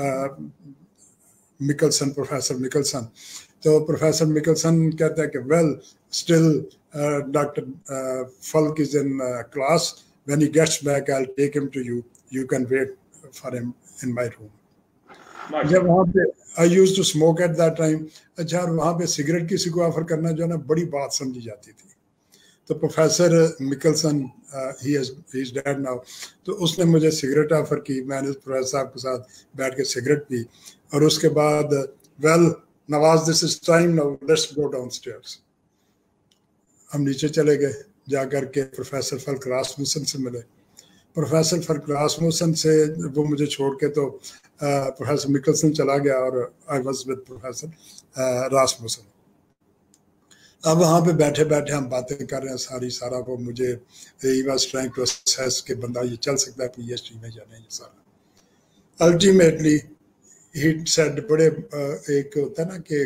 Mikkelsen, professor Mikkelsen. تو پروفیسر مکلسن کہتا ہے کہ well still doctor Falak is in class, when he gets back I will take him to you, you can wait for him in my room. جب وہاں پہ I use to smoke at that time. اچھا اور وہاں پہ cigarette کسی کو offer کرنا جو ہے نا بڑی بات سمجھی جاتی تھی. تو professor Mikkelsen he is dead now, تو اس نے مجھے سگریٹ آفر کی. میں نے پروفیسر صاحب کے ساتھ بیٹھ کے سگریٹ پی, اور اس کے بعد well now as this is time now let's go downstairs. ہم نیچے چلے گئے, جا کر کے پروفیسر فلک راسموسن سے ملے. پروفیسر فلک راسموسن سے وہ مجھے چھوڑ کے تو پروفیسر مکلسن چلا گیا, اور I was with professor Rasmussen. اب وہاں پہ بیٹھے بیٹھے ہم باتیں کر رہے ہیں سارا وہ مجھے he was trying to assess کہ بندہ یہ چل سکتا ہے پی ایچ ڈی میں یا نہیں. یہ سارا الٹیمیٹلی ہی سیڈ, بڑے ایک ہوتا ہے نا کہ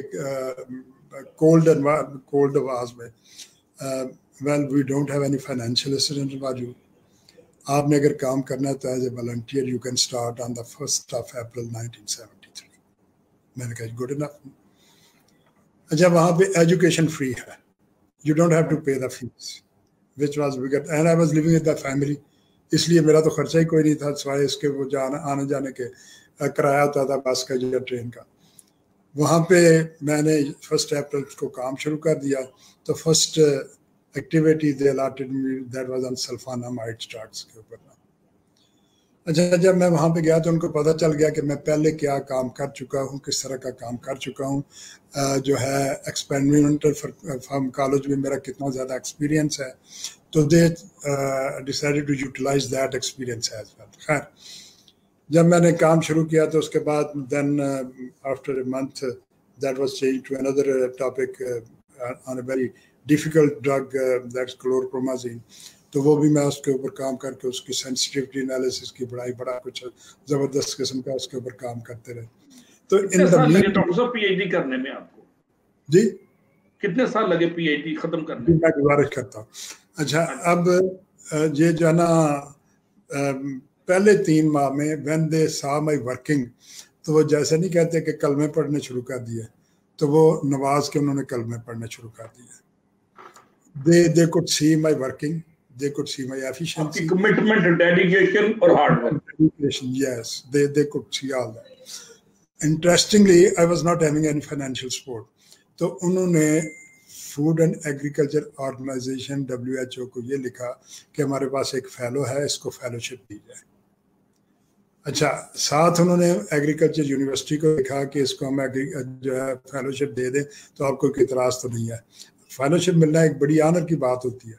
کولڈ آواز میں, well we don't have any financial assistant for you. آپ نے اگر کام کرنا ہے تو as a volunteer you can start on the 1st of April 1973. میں نے کہا گڈ انف. اچھا وہاں پہ ایجوکیشن فری ہے, you don't have to pay the fees, which was bigger, and I was living with the family. اس لیے میرا تو خرچہ ہی کوئی نہیں تھا سوائے اس کے وہ آنے جانے کے کرایہ ہوتا تھا بس کا یا ٹرین کا. وہاں پہ میں نے 1 اپریل کو کام شروع کر دیا. تو first activity they allotted me that was on sulphonamide drugs کے اوپر. اچھا جب میں وہاں پہ گیا تو ان کو پتہ چل گیا کہ میں پہلے کیا کام کر چکا ہوں, کس طرح کا کام کر چکا ہوں, جو ہے ایکسپیریمنٹل فارماکالوجی میں میرا کتنا زیادہ ایکسپیرینس ہے. تو they decided to utilise that experience as well. خیر جب میں نے کام شروع کیا تو اس کے بعد then after a month that was change to another topic on a very difficult drug that's chlorpromazine. تو وہ بھی میں اس کے اوپر کام کر کے اس کی سینسٹیوٹی انالیسس کی بڑا کچھ زبردست قسم کا اس کے اوپر کام کرتے رہے. تو ڈاکٹر صاحب پی ایچ ڈی کرنے میں آپ کو جی کتنے سال لگے پی ایچ ڈی ختم کرنے میں؟ میں گزارش کرتا ہوں. اچھا اب یہ جو ہے نا پہلے 3 ماہ میں وین دے سا مائی ورکنگ تو وہ جیسے نہیں کہتے کہ کلمے پڑھنے شروع کر دیے, تو وہ نواز کے انہوں نے کلمے پڑھنے شروع کر دیے. they could see my working, they could see my efficiency, commitment, dedication اور hard work. Yes, they could see all that. Interestingly, I was not having any financial support. تو انہوں نے food and agriculture organisation WHO کو یہ لکھا کہ ہمارے پاس ایک فیلو ہے, اس کو فیلوشپ دی جائے. اچھا ساتھ انہوں نے ایگریکلچر یونیورسٹی کو لکھا کہ اس کو ہم جو ہے فیلوشپ دے دیں, تو آپ کو کوئی اعتراض تو نہیں ہے. فیلوشپ ملنا ایک بڑی آنر کی بات ہوتی ہے.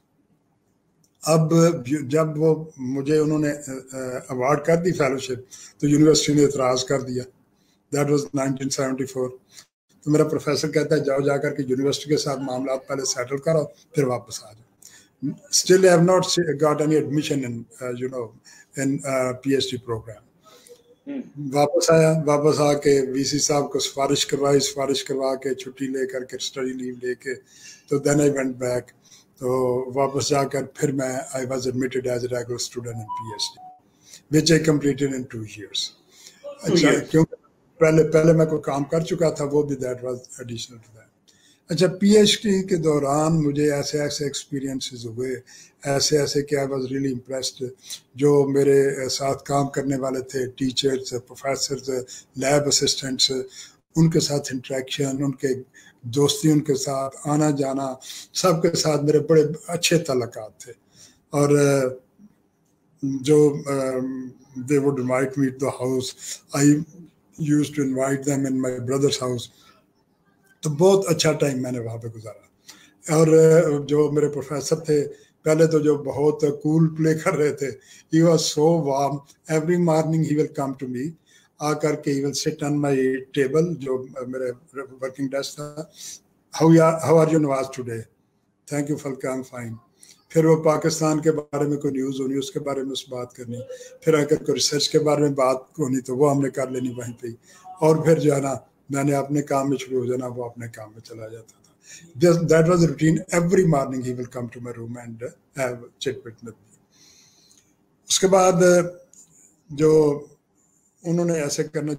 اب جب وہ مجھے انہوں نے ایوارڈ کر دی فیلوشپ تو یونیورسٹی نے اعتراض کر دیا. That was 1974. تو میرا پروفیسر کہتا ہے جاؤ جا کر کے یونیورسٹی کے ساتھ معاملات پہلے سیٹل کرو پھر واپس آ جاؤ. Still I have not got any admission in PhD program. واپس آیا, واپس آ کے وی سی صاحب کو سفارش کروا کے چھٹی لے کر کے اسٹڈی لیو لے کے تو دین آئی وینٹ بیک. تو واپس جا کر پھر میں I was admitted as a regular student in PhD which I completed in 2 years. اچھا کیونکہ پہلے میں کوئی کام کر چکا تھا وہ بھی that was additional to that. اچھا PhD کے دوران مجھے ایسے ایکسپیرینسز ہوئے ایسے کہ آئی واز ریئلی امپریسڈ. جو میرے ساتھ کام کرنے والے تھے ٹیچرز, پروفیسرز, لیب اسسٹنٹس, ان کے ساتھ انٹریکشن, ان کے دوستی, ان کے ساتھ آنا جانا, سب کے ساتھ میرے بڑے اچھے تعلقات تھے. اور جو they would invite me to the house, I used to invite them in my brother's house. تو بہت اچھا ٹائم میں نے وہاں پہ گزارا. اور جو میرے پروفیسر تھے پہلے تو جو بہت کول پلے کر رہے تھے, he was so warm. Every morning he will come to me, آ کر کے he will sit on my table جو میرے ورکنگ ڈیسک تھا. How are you Nawaz today? Thank you Falka, I'm fine. پھر وہ پاکستان کے بارے میں کوئی نیوز ہونی, اس کے بارے میں اس بات کرنی, پھر اگر کوئی ریسرچ کے بارے میں بات ہونی تو وہ ہم نے کر لینی وہیں پہ. اور پھر جو ہے نا میں نے اپنے کام میں شروع ہو جانا, وہ اپنے کام میں چلا جاتا تھا. That was a routine. Every morning he will come to my room and have chit with me. اس کے بعد جو انہوں نے ایسے کرنا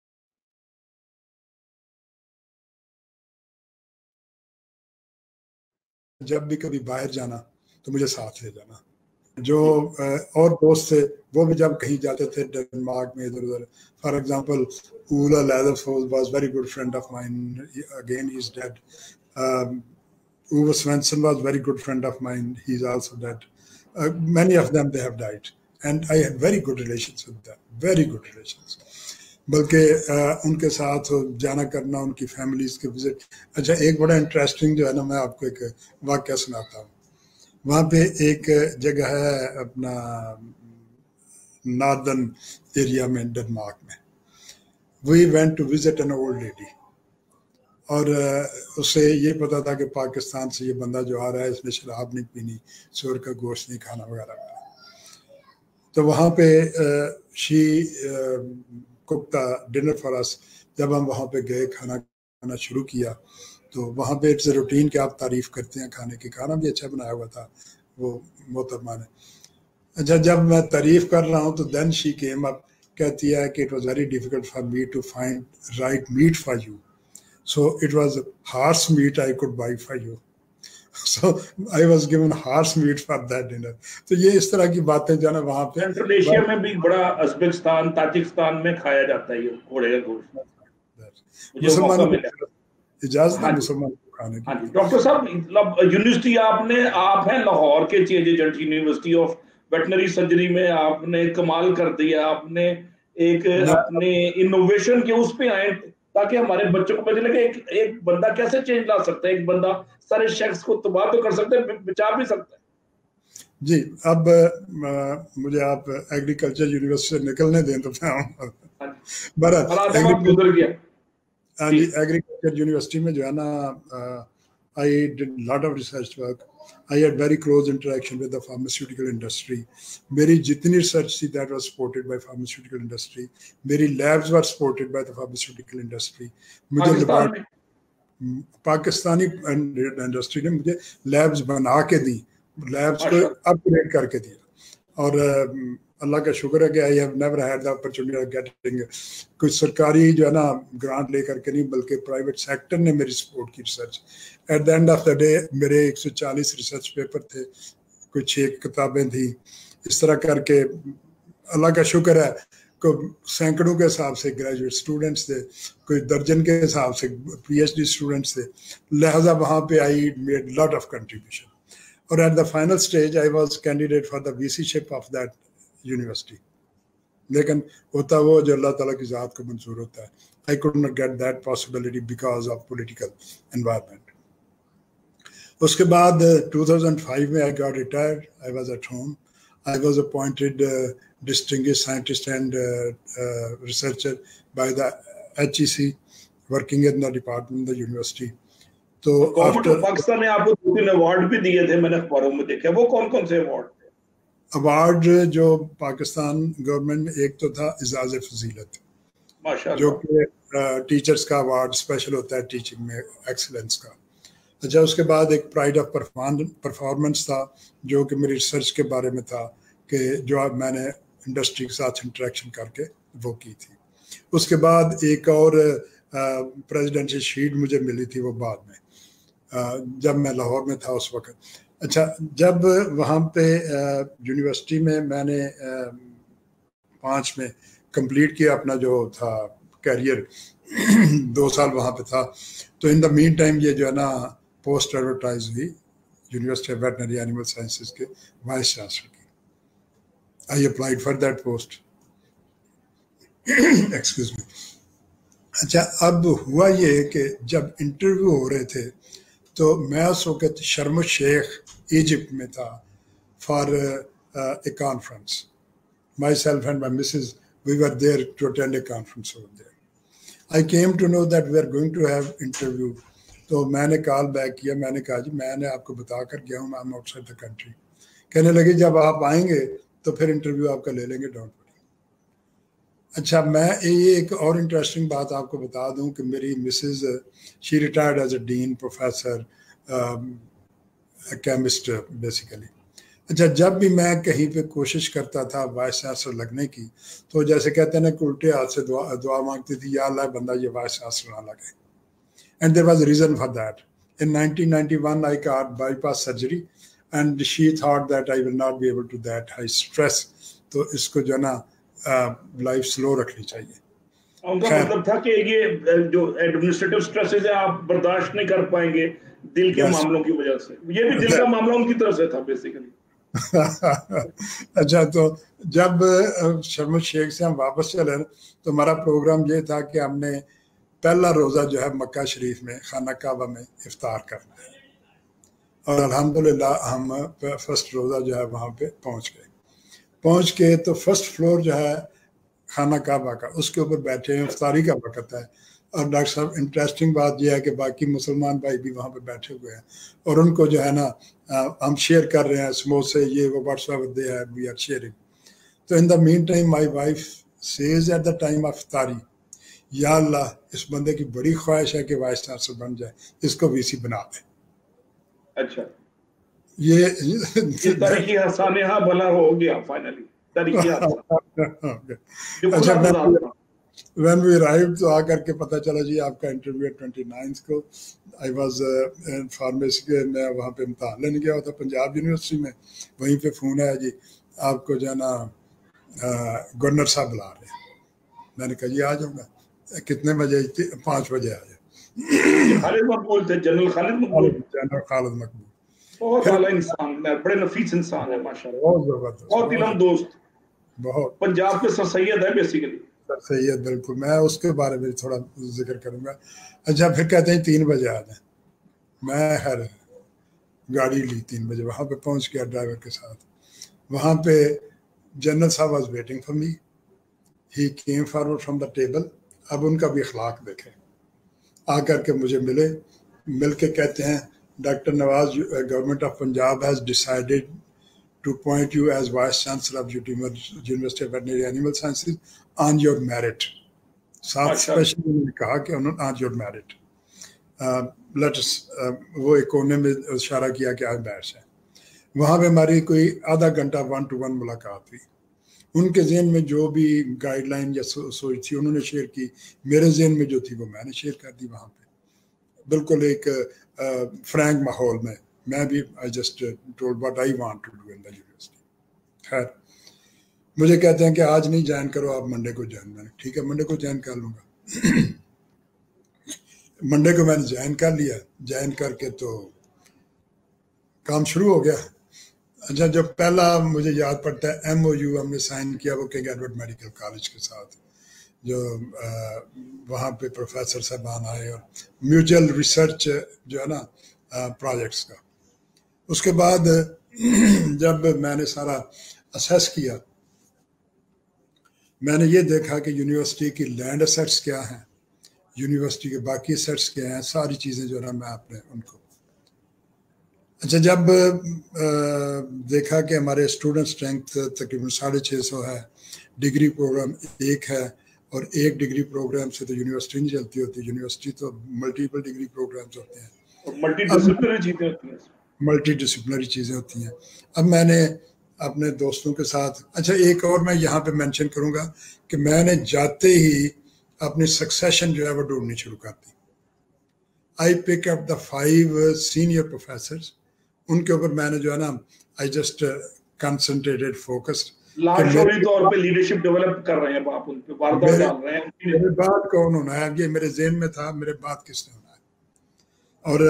جب بھی کبھی باہر جانا تو مجھے ساتھ لے جانا. جو اور دوست تھے وہ بھی جب کہیں جاتے تھے ڈنمارک میں ادھر ادھر, for example Ola Leatherford was very good friend of mine, again he is dead. Uwe Svensson was very good friend of mine, he is also dead. Many of them they have died and I had very good relations with them, very good relations. بلکہ ان کے ساتھ جانا کرنا, ان کی families کے visit. اچھا ایک بڑا انٹرسٹنگ جو ہے نا, میں آپ کو ایک واقعہ سناتا ہوں. وہاں پہ ایک جگہ ہے اپنا ناردرن ایریا میں ڈنمارک میں. We went to visit an old lady, اور اسے یہ پتا تھا کہ پاکستان سے یہ بندہ جو آ رہا ہے اس نے شراب نہیں پینی, سور کا گوشت نہیں کھانا وغیرہ. تو وہاں پہ شی کوکتا ڈنر فار اس. جب ہم وہاں پہ گئے کھانا کھانا شروع کیا تو وہاں پہ اٹس اے روٹین کہ آپ تعریف کرتے ہیں کھانے کی. کھانا بھی اچھا بنایا ہوا تھا وہ محترمہ نے. اچھا جب میں تعریف کر رہا ہوں تو دین شی کیم اپ, کہتی ہے کہ it was very difficult for me to find right mate for you. So it was horse meat I could buy for you. So I was given horse meat for that dinner. तो ये इस तरह की बातें जो है ना वहाँ पे सेंट्रल एशिया में भी बड़ा, उज़्बेकिस्तान, ताजिकिस्तान में खाया जाता है ये घोड़े का गोश्त। मुसलमानों को इजाजत है मुसलमान को खाने की। हाँ जी डॉक्टर साहब, यूनिवर्सिटी आप हैं लाहौर के chief agent, university of veterinary surgery में आपने कमाल कर दिया। आपने एक अपने इनोवेशन के उस पे आए ताकि हमारे बच्चों को पता लगे एक बंदा कैसे चेंज ला सकता है, एक बंदा सारे शख्स को तबाह तो कर सकता है, बचा भी सकता है। जी, अब मुझे आप एग्रीकल्चर यूनिवर्सिटी से निकलने दें तो एग्रीकल्चर यूनिवर्सिटी में जो है ना I did lot of research work, I had very close interaction with the pharmaceutical industry. मेरी जितनी रिसर्च थी that was supported by pharmaceutical industry, मेरी labs were supported by the pharmaceutical industry. मुझे Pakistani industry ने मुझे लैब्स बना के दी, labs को अपग्रेड करके दिया। और अल्लाह का शुक्र है कि I have never had the opportunity of getting कोई सरकारी जो है ना ग्रांट लेकर के नहीं, बल्कि प्राइवेट सेक्टर ने मेरी सपोर्ट की research. At the end of the day मेरे 140 रिसर्च पेपर थे, कोई 6 किताबें थी। इस तरह करके अल्लाह का शुक्र है को सैकड़ों के हिसाब से ग्रेजुएट स्टूडेंट्स थे, कोई दर्जन के हिसाब से PhD स्टूडेंट्स थे। लिहाजा वहाँ पे I made lot of contribution. और at the final stage I was candidate for the VC-शिप ऑफ दैट यूनिवर्सिटी, लेकिन होता वो जो अल्लाह ताला की ज़ात को मंजूर होता है। I could not get that possibility because of political environment. उसके बाद 2005 में I got retired, I was at home, I was appointed distinguished scientist and researcher by the HEC, working in the department of the university. तो पाकिस्तान ने आपको 2-3 award भी दिए थे, मैंने अखबारों में देखा। वो कौन-कौन से अवार्ड थे? अवार्ड जो पाकिस्तान गवर्नमेंट, एक तो था इजाज़ फजीलत, माशाअल्लाह, जो कि टीचर्स का अवार्ड स्पेशल होता है टीचिंग में एक्सीलेंस का। अच्छा, उसके बाद एक प्राइड ऑफ परफॉर्मेंस था जो कि मेरी रिसर्च के बारे में था कि जो अब मैंने इंडस्ट्री के साथ इंटरेक्शन करके वो की थी। उसके बाद एक और प्रेसिडेंशियल शील्ड मुझे मिली थी, वो बाद में जब मैं लाहौर में था उस वक्त। अच्छा, जब वहाँ पे यूनिवर्सिटी में मैंने 5 में कंप्लीट किया अपना जो था कैरियर, 2 साल वहाँ पे था, तो इन द मीन टाइम ये जो है ना पोस्ट एडवर्टाइज हुई university of veterinary animal sciences के वाइस चांसलर की। I applied for that post. Excuse me. अच्छा, अब हुआ ये कि जब इंटरव्यू हो रहे थे तो मैं उस वक्त शर्म शेख इजिप्ट में था for a conference. Myself and my missus, we were there to attend a conference over there. I came to know that we are going to have interview. तो मैंने कॉल बैक किया, मैंने कहा जी मैंने आपको बता कर गया हूँ, I'm outside the country. कहने लगे जब आप आएंगे तो फिर इंटरव्यू आपका ले लेंगे, डोंट वरी। अच्छा, मैं ये एक और इंटरेस्टिंग बात आपको बता दूं कि मेरी missus she retired as a dean professor chemist basically. अच्छा, जब भी मैं कहीं पे कोशिश करता था वाइस चांसलर लगने की, तो जैसे कहते हैं ना कि उल्टे हाथ से दुआ मांगती थी, या अल्लाह बंदा ये वाइस चांसलर ना लगे। And there was a reason for that. In 1991 I got bypass surgery and she thought that I will not be able to that high stress, तो इसको जो ना लाइफ स्लो रखनी चाहिए। उनका मतलब था कि ये जो एडमिनिस्ट्रेटिव स्ट्रेसेस है आप बर्दाश्त नहीं कर पाएंगे दिल के मामलों की वजह से। ये भी दिल का मामला उनकी तरफ से था बेसिकली। अच्छा, तो जब शर्म शेख से हम वापस चले तो हमारा प्रोग्राम ये था कि हमने पहला रोज़ा जो है मक्का शरीफ में खाना काबा में इफ्तार करना है, और अल्हम्दुलिल्लाह हम फर्स्ट रोज़ा जो है वहाँ पे पहुँच के तो फर्स्ट फ्लोर जो है खाना काबा का, उसके ऊपर बैठे हैं, इफ्तारी का वक्त है। और डॉक्टर साहब, इंटरेस्टिंग बात यह है कि बाकी मुसलमान भाई भी वहाँ पे बैठे हुए हैं और उनको जो है ना हम शेयर कर रहे हैं समोसे, ये वो, व्हाट्सएवर दे है, वी आर शेयरिंग। तो in the mean time my wife says at the time of इफ्तारी, या अल्लाह इस बंदे की बड़ी ख्वाहिश है कि वाइस चांसलर बन जाए, इसको VC बना दे। अच्छा, ये तारीखी हादसा भला हो गया फाइनली, तारीखी हादसा। अच्छा, When we arrived تو آ کر کے پتہ چلا جی آپ کا انٹرویو ہے 29 کو. آئی واز ان فارمیسی کے میں وہاں پہ امتحان لینے گیا تھا پنجاب یونیورسٹی میں. وہیں پہ فون آیا جی آپ کو جو ہے نا گورنر صاحب بلا رہے ہیں. میں نے کہا جی آ جاؤں گا. کتنے بجے؟ 5 بجے آ جائے. خالد مقبول تھے، جنرل خالد مقبول. جنرل خالد مقبول بہت اعلیٰ انسان، بڑے نفیس انسان ہے ماشاءاللہ، بہت زبردست، بہت علم دوست. بہت. پنجاب کے سر سید ہے بیسیکلی. سر سید بالکل. میں اس کے بارے میں تھوڑا ذکر کروں گا. اچھا پھر کہتے ہیں 3 بجے آ جائیں. میں ہر گاڑی لی 3 بجے وہاں پہ پہنچ گیا ڈرائیور کے ساتھ. وہاں پہ جنرل صاحب was waiting for me. He came forward from the table. اب ان کا بھی اخلاق دیکھیں. آ کر کے مجھے مل کے کہتے ہیں doctor Nawaz government of Punjab has decided to appoint you as Vice Chancellor of University of Veterinary Animal Sciences on your merit. ساتھ اسپیشلی انہوں نے کہا کہ on your merit. Let us وہ ایک کونے میں اشارہ کیا کہ آج بیٹھ جائیں. وہاں پہ ہماری کوئی آدھا گھنٹہ 1-to-1 ملاقات ہوئی. ان کے ذہن میں جو بھی گائیڈ لائن یا سوچ تھی انہوں نے شیئر کی. میرے ذہن میں جو تھی وہ میں نے شیئر کر دی. وہاں پہ بالکل ایک فرینک ماحول میں میں بھی I just told what I want to do in the university. خیر مجھے کہتے ہیں کہ آج نہیں جوائن کرو آپ منڈے کو جوائن. میں نے ٹھیک ہے منڈے کو جوائن کر لوں گا. منڈے کو میں نے جوائن کر لیا. جوائن کر کے تو کام شروع ہو گیا. اچھا جو پہلا مجھے یاد پڑتا ہے MOU ہم نے سائن کیا وہ کنگ ایڈورڈ میڈیکل کالج کے ساتھ، جو وہاں پہ پروفیسر صاحبان آئے اور میوچل ریسرچ جو ہے نا پروجیکٹس کا. اس کے بعد جب میں نے سارا اسیس کیا میں نے یہ دیکھا کہ یونیورسٹی کی لینڈ اسیٹس کیا ہیں، یونیورسٹی کے باقی اسیٹس کیا ہیں، ساری چیزیں جو ہے نا میں اپنے ان کو. اچھا جب دیکھا کہ ہمارے اسٹوڈنٹ اسٹرینتھ تقریباً 650 ہے، ڈگری پروگرام 1 ہے، اور 1 ڈگری پروگرام سے تو یونیورسٹی نہیں چلتی ہوتی. یونیورسٹی تو ملٹیپل ڈگری پروگرامز ہوتے ہیں، ملٹی ڈسپلنری چیزیں ہوتی ہیں. ملٹی ڈسپلنری چیزیں ہوتی ہیں. اب میں نے اپنے دوستوں کے ساتھ اچھا ایک اور میں یہاں پہ مینشن کروں گا کہ میں نے جاتے ہی اپنی سکسیشن جو ہے وہ ڈھونڈنی شروع کر دی. آئی پک اپ دا 5 سینئر پروفیسرز. ان کے اوپر میں نے جو ہے نا آئی جسٹ کنسنٹریٹڈ فوکسڈ. لاشعوری طور پہ لیڈرشپ ڈیولپ کر رہے ہیں آپ، ان پہ واردہ ڈال رہے ہیں. میرے بعد کون ہونا ہے یہ میرے ذہن میں تھا، میرے بعد کس نے ہونا ہے. اور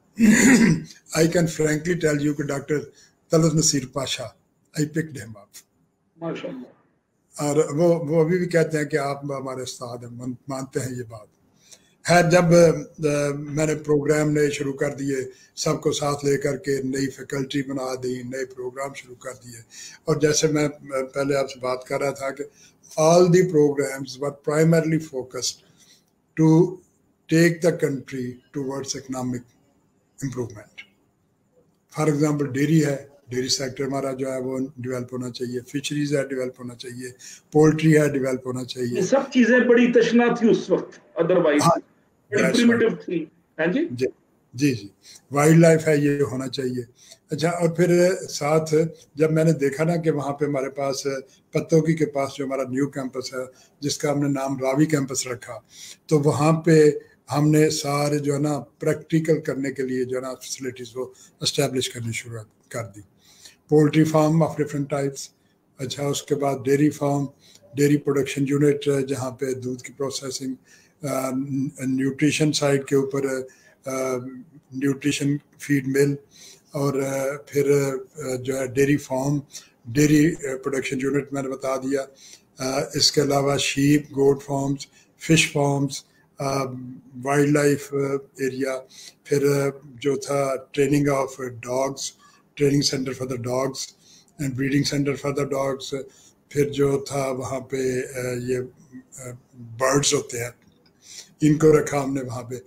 I can frankly tell you کہ doctor Talat Naseer Pasha I picked him up. ماشاءاللہ. اور وہ ابھی بھی کہتے ہیں کہ آپ ہمارے استاد ہیں، مانتے ہیں یہ بات. خیر جب میں نے پروگرام نئے شروع کر دیے، سب کو ساتھ لے کر کے نئی فیکلٹی بنا دی، نئے پروگرام شروع کر دیے. اور جیسے میں پہلے آپ سے بات کر رہا تھا کہ all the programs were primarily focused to take the country towards economic improvement. For example dairy ہے، ڈیری سیکٹر ہمارا جو ہے وہ ڈیولپ ہونا چاہیے، فشریز ہے ڈیولپ ہونا چاہیے، پولٹری ہے ڈیولپ ہونا چاہیے. یہ سب چیزیں بڑی تشنا تھی اس وقت، ادروائز بڑی پریمیٹیو تھی. ہاں جی جی جی وائلڈ لائف ہے یہ ہونا چاہیے. اچھا اور پھر ساتھ جب میں نے دیکھا نا کہ وہاں پہ ہمارے پاس پتوکی کے پاس جو ہمارا نیو کیمپس ہے جس کا ہم نے نام راوی کیمپس رکھا، تو وہاں پہ ہم نے سارے جو ہے نا پریکٹیکل کرنے کے لیے جو ہے نا فیسلٹیز وہ اسٹیبلش کرنی شروع کر دی. Poultry farm of different types. اچھا اس کے بعد dairy farm, dairy production unit جہاں پہ دودھ کی پروسیسنگ، نیوٹریشن سائڈ کے اوپر نیوٹریشن فیڈ مل، اور پھر جو ہے dairy farm, dairy production unit میں نے بتا دیا. اس کے علاوہ sheep goat farms, fish farms, wildlife area, پھر جو تھا training of dogs, training centre for the dogs and breeding centre for the dogs. پھر جو تھا وہاں پہ یہ برڈز ہوتے ہیں ان کو رکھا ہم نے وہاں پہ.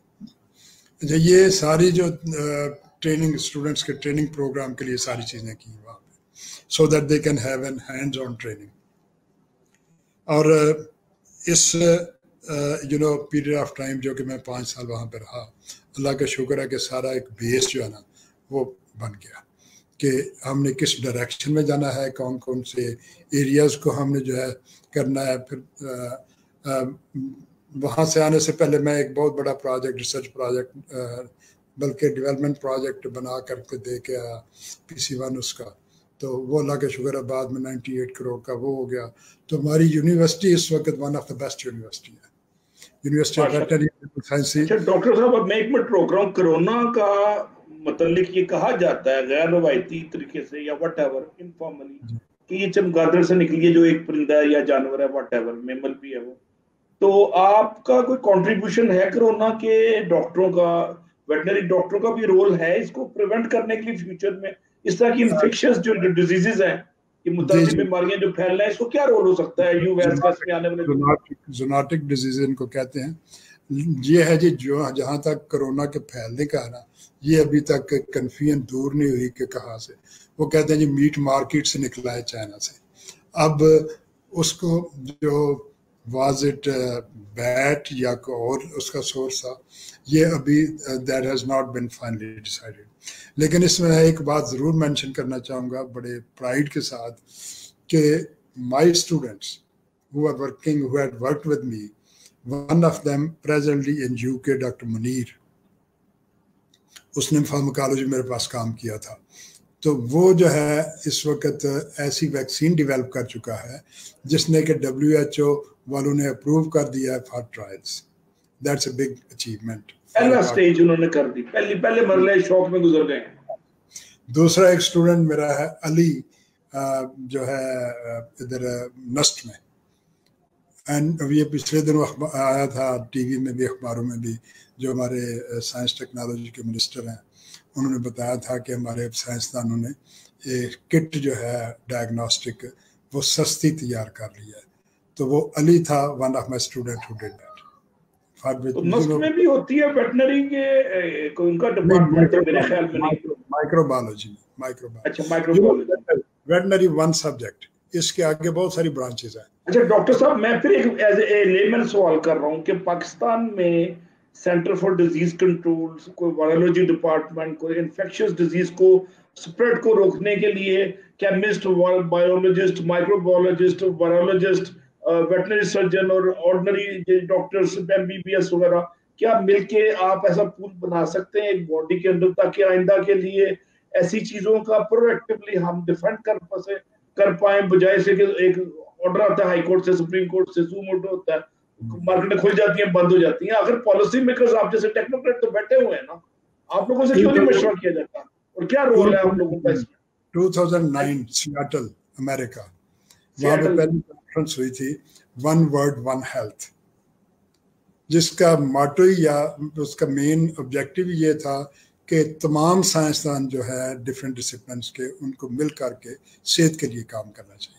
یہ ساری جو ٹریننگ اسٹوڈنٹس کے ٹریننگ پروگرام کے لیے ساری چیزیں کی وہاں پہ so that they can have an hands on training. اور اس پیریڈ آف ٹائم جو کہ میں 5 سال وہاں پہ رہا، اللہ کا شکر ہے کہ سارا ایک بیس جو ہے نا وہ بن گیا کہ ہم نے کس ڈائریکشن میں جانا ہے، کون کون سے ایریاز کو ہم نے جو ہے کرنا ہے. پھر وہاں سے آنے سے پہلے میں ایک بہت بڑا پروجیکٹ ریسرچ پروجیکٹ بلکہ ڈیولپمنٹ پروجیکٹ بنا کر کے دے کے آیا PC1 اس کا، تو وہ اللہ کا شکر ہے بعد میں 98 کروڑ کا وہ ہو گیا. تو ہماری یونیورسٹی اس وقت one of the best university ہے، یونیورسٹی آف ویٹرنری سائنس. اچھا ڈاکٹر صاحب اب میں ایک منٹ روک رہا ہوں. کرونا کا متعلق یہ کہا جاتا ہے غیر روایتی طریقے سے یا وٹ ایور انفارملی کہ یہ چمگادڑ سے نکلی ہے جو ایک پرندہ ہے یا جانور ہے وٹ ایور میمل بھی ہے وہ. تو آپ کا کوئی کنٹریبیوشن ہے کرونا کے ڈاکٹروں کا، ویٹنری ڈاکٹروں کا بھی رول ہے اس کو پریونٹ کرنے کے لیے فیوچر میں اس طرح کی انفیکشس جو ڈیزیزز ہیں، یہ متعدد بیماریاں جو پھیل رہے ہیں، اس کو کیا رول ہو سکتا ہے یو ویس کا اس میں آنے والے؟ زونوٹک ڈیزیز ان کو کہتے ہیں. یہ ہے جی جو جہاں تک کرونا کے پھیلنے کا ہے نا، یہ ابھی تک کنفیوژن دور نہیں ہوئی کہ کہاں سے. وہ کہتے ہیں جی میٹ مارکیٹ سے نکلا ہے چائنا سے. اب اس کو جو واز اٹ بیٹ یا کوئی اور اس کا سورس تھا، یہ ابھی that has not been finally decided. لیکن اس میں ایک بات ضرور مینشن کرنا چاہوں گا بڑے پرائڈ کے ساتھ کہ my students who are working, who had worked with me, one of them presently in UK, Dr. Munir, اس نے فارماکالوجی میرے پاس کام کیا تھا. تو وہ جو ہے اس وقت ایسی ویکسین ڈیولپ کر چکا ہے جس نے کہ WHO والوں نے اپروو کر دیا ہے for trials. That's a big achievement. پہلا سٹیج انہوں نے کر دی، پہلے مرحلے شوق میں گزر گئے. دوسرا ایک اسٹوڈنٹ میرا ہے علی، جو ہے ادھر نسٹ میں، اینڈ یہ پچھلے دنوں آیا تھا ٹی وی میں بھی اخباروں میں بھی، جو ہمارے سائنس ٹیکنالوجی کے منسٹر ہیں انہوں نے بتایا تھا کہ ہمارے سائنسدانوں نے ایک کٹ جو ہے ڈائگنوسٹک وہ سستی تیار کر لی ہے. تو وہ علی تھا one of my student who did that. NUST میں بھی ہوتی ہے ویٹنری کے ان کا ڈپارٹمنٹ میرے خیال میں نہیں. Microbiology. اچھا microbiology veterinary one subject, اس کے آگے بہت ساری برانچز ہیں. اچھا ڈاکٹر صاحب میں پھر ایک ایز اے لیمن سوال کر رہا ہوں کہ پاکستان میں سینٹر فار ڈیزیز کنٹرول، کوئی وائرولوجی ڈپارٹمنٹ، کوئی انفیکشس ڈیزیز کو اسپریڈ کو روکنے کے لیے chemist, biologist, microbiologist, virologist, veterinary surgeon اور آرڈنری ڈاکٹرز MBBS وغیرہ، کیا مل کے آپ ایسا پول بنا سکتے ہیں ایک باڈی کے اندر تاکہ آئندہ کے لیے ایسی چیزوں کا پرویکٹیولی ہم ڈیفینڈ کر پائیں، بجائے سے کہ ایک آرڈر آتا ہے ہائی کورٹ سے، سپریم کورٹ سے، زوم آرڈر ہوتا ہے، مارکیٹیں کھل جاتی ہیں، بند ہو جاتی ہیں. اگر پالیسی میکرز آپ جیسے ٹیکنوکریٹ تو بیٹھے ہوئے ہیں نا، آپ لوگوں سے کیوں نہیں مشورہ کیا جاتا اور کیا رول ہے آپ لوگوں کا اس میں؟ 2009 سیاٹل امریکہ، وہاں پہ پہلی کانفرنس ہوئی تھی ون ورڈ ون ہیلتھ، جس کا ماٹو یا اس کا مین آبجیکٹیو یہ تھا کہ تمام سائنسدان جو ہے ڈفرینٹ ڈسپلنس کے، ان کو مل کر کے صحت کے لیے کام کرنا چاہیے.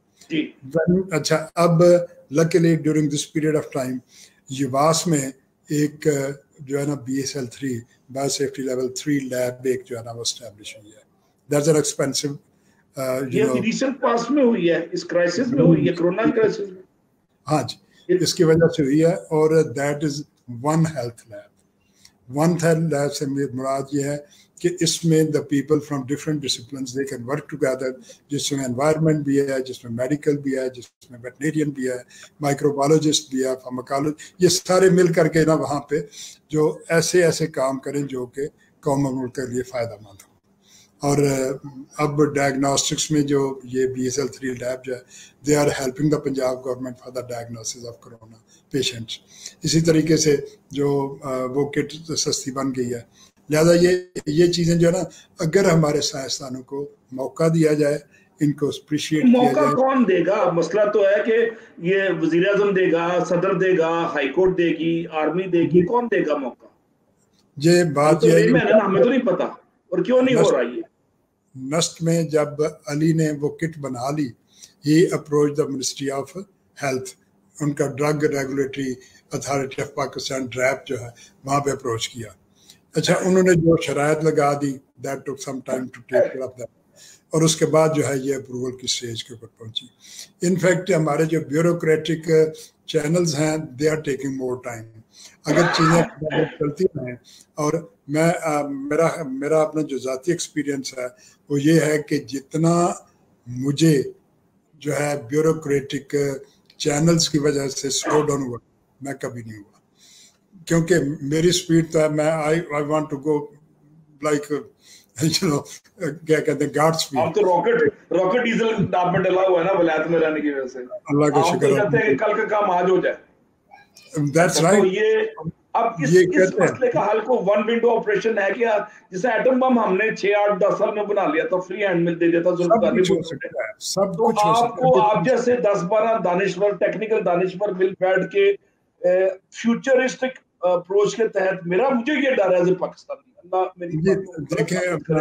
اچھا اب luckily during this period of time US میں ایک جو ہے نا BSL-3 bio safety level 3 lab ایک جو ہے نا وہ اسٹیبلش ہوئی ہے. That's an expensive. یہ ریسنٹ پاس میں ہوئی ہے، اس کرائسس میں ہوئی ہے، کرونا کرائسس میں. ہاں جی، اس کی وجہ سے ہوئی ہے. اور that is one health lab. One health lab سے مراد یہ ہے کہ اس میں the people from different disciplines they can work together, جس میں انوائرمنٹ بھی ہے، جس میں میڈیکل بھی ہے، جس میں ویٹنیرین بھی ہے، مائکرو بایولوجسٹ بھی ہے، فارماکالوجی، یہ سارے مل کر کے نا وہاں پہ جو ایسے کام کریں جو کہ قوم و ملک کے لیے فائدہ مند ہو. اور اب ڈائگنوسٹکس میں جو یہ BSL-3 لیب جو ہے، they are helping the Punjab government for the diagnosis of corona patients. اسی طریقے سے جو وہ کٹ سستی بن گئی ہے. لہذا یہ چیزیں جو ہے نا، اگر ہمارے سائنسدانوں کو موقع دیا جائے، ان کو اپریشیٹ کیا جائے. موقع کون دے گا؟ مسئلہ تو ہے کہ یہ وزیر اعظم دے گا، صدر دے گا، ہائی کورٹ دے گی، آرمی دے گی، کون دے گا موقع؟ یہ بات یہ ہمیں تو نہیں پتا اور کیوں نہیں ہو رہا. یہ نسٹ میں جب علی نے وہ کٹ بنا لی، he approach the ministry of health, ان کا drug regulatory authority of Pakistan DRAP جو ہے وہاں پہ اپروچ کیا. اچھا انہوں نے جو شرائط لگا دی، that took some time to take care of that, اور اس کے بعد جو ہے یہ اپروول کی اسٹیج کے اوپر پہنچی. انفیکٹ ہمارے جو بیوروکریٹک چینلز ہیں، they are taking more time. اگر چیزیں چلتی ہیں، اور میرا اپنا جو ذاتی ایکسپیرینس ہے وہ یہ ہے کہ جتنا مجھے جو ہے بیوروکریٹک چینلز کی وجہ سے سلو ڈاؤن ہوا، میں کبھی نہیں ہوا، کیونکہ میری سپیڈ تو ہے، میں I want to go like کیا کہتے ہیں گاڈ سپیڈ. آپ تو راکٹ ڈیزل آپ میں ڈلا ہوا ہے نا ولایت میں رہنے کی وجہ سے، اللہ کا شکر ہے. آپ تو کہتے ہیں کہ کل کا کام آج ہو جائے. That's تو right. یہ اب اس مسئلے کا حل کو ون ونڈو آپریشن ہے کہ جیسے ایٹم بم ہم نے 6 8 10 سال میں بنا لیا تھا، فری ہینڈ میں دے دیتا ذوالفقار نے، تو آپ کو آپ جیسے 10 12 دانشور ٹیکنیکل دانشور مل بیٹھ کے فیوچرسٹک اپروچ کے تحت مجھے یہ ڈر ہے ایز اے پاکستانی. اللہ میری دیکھیں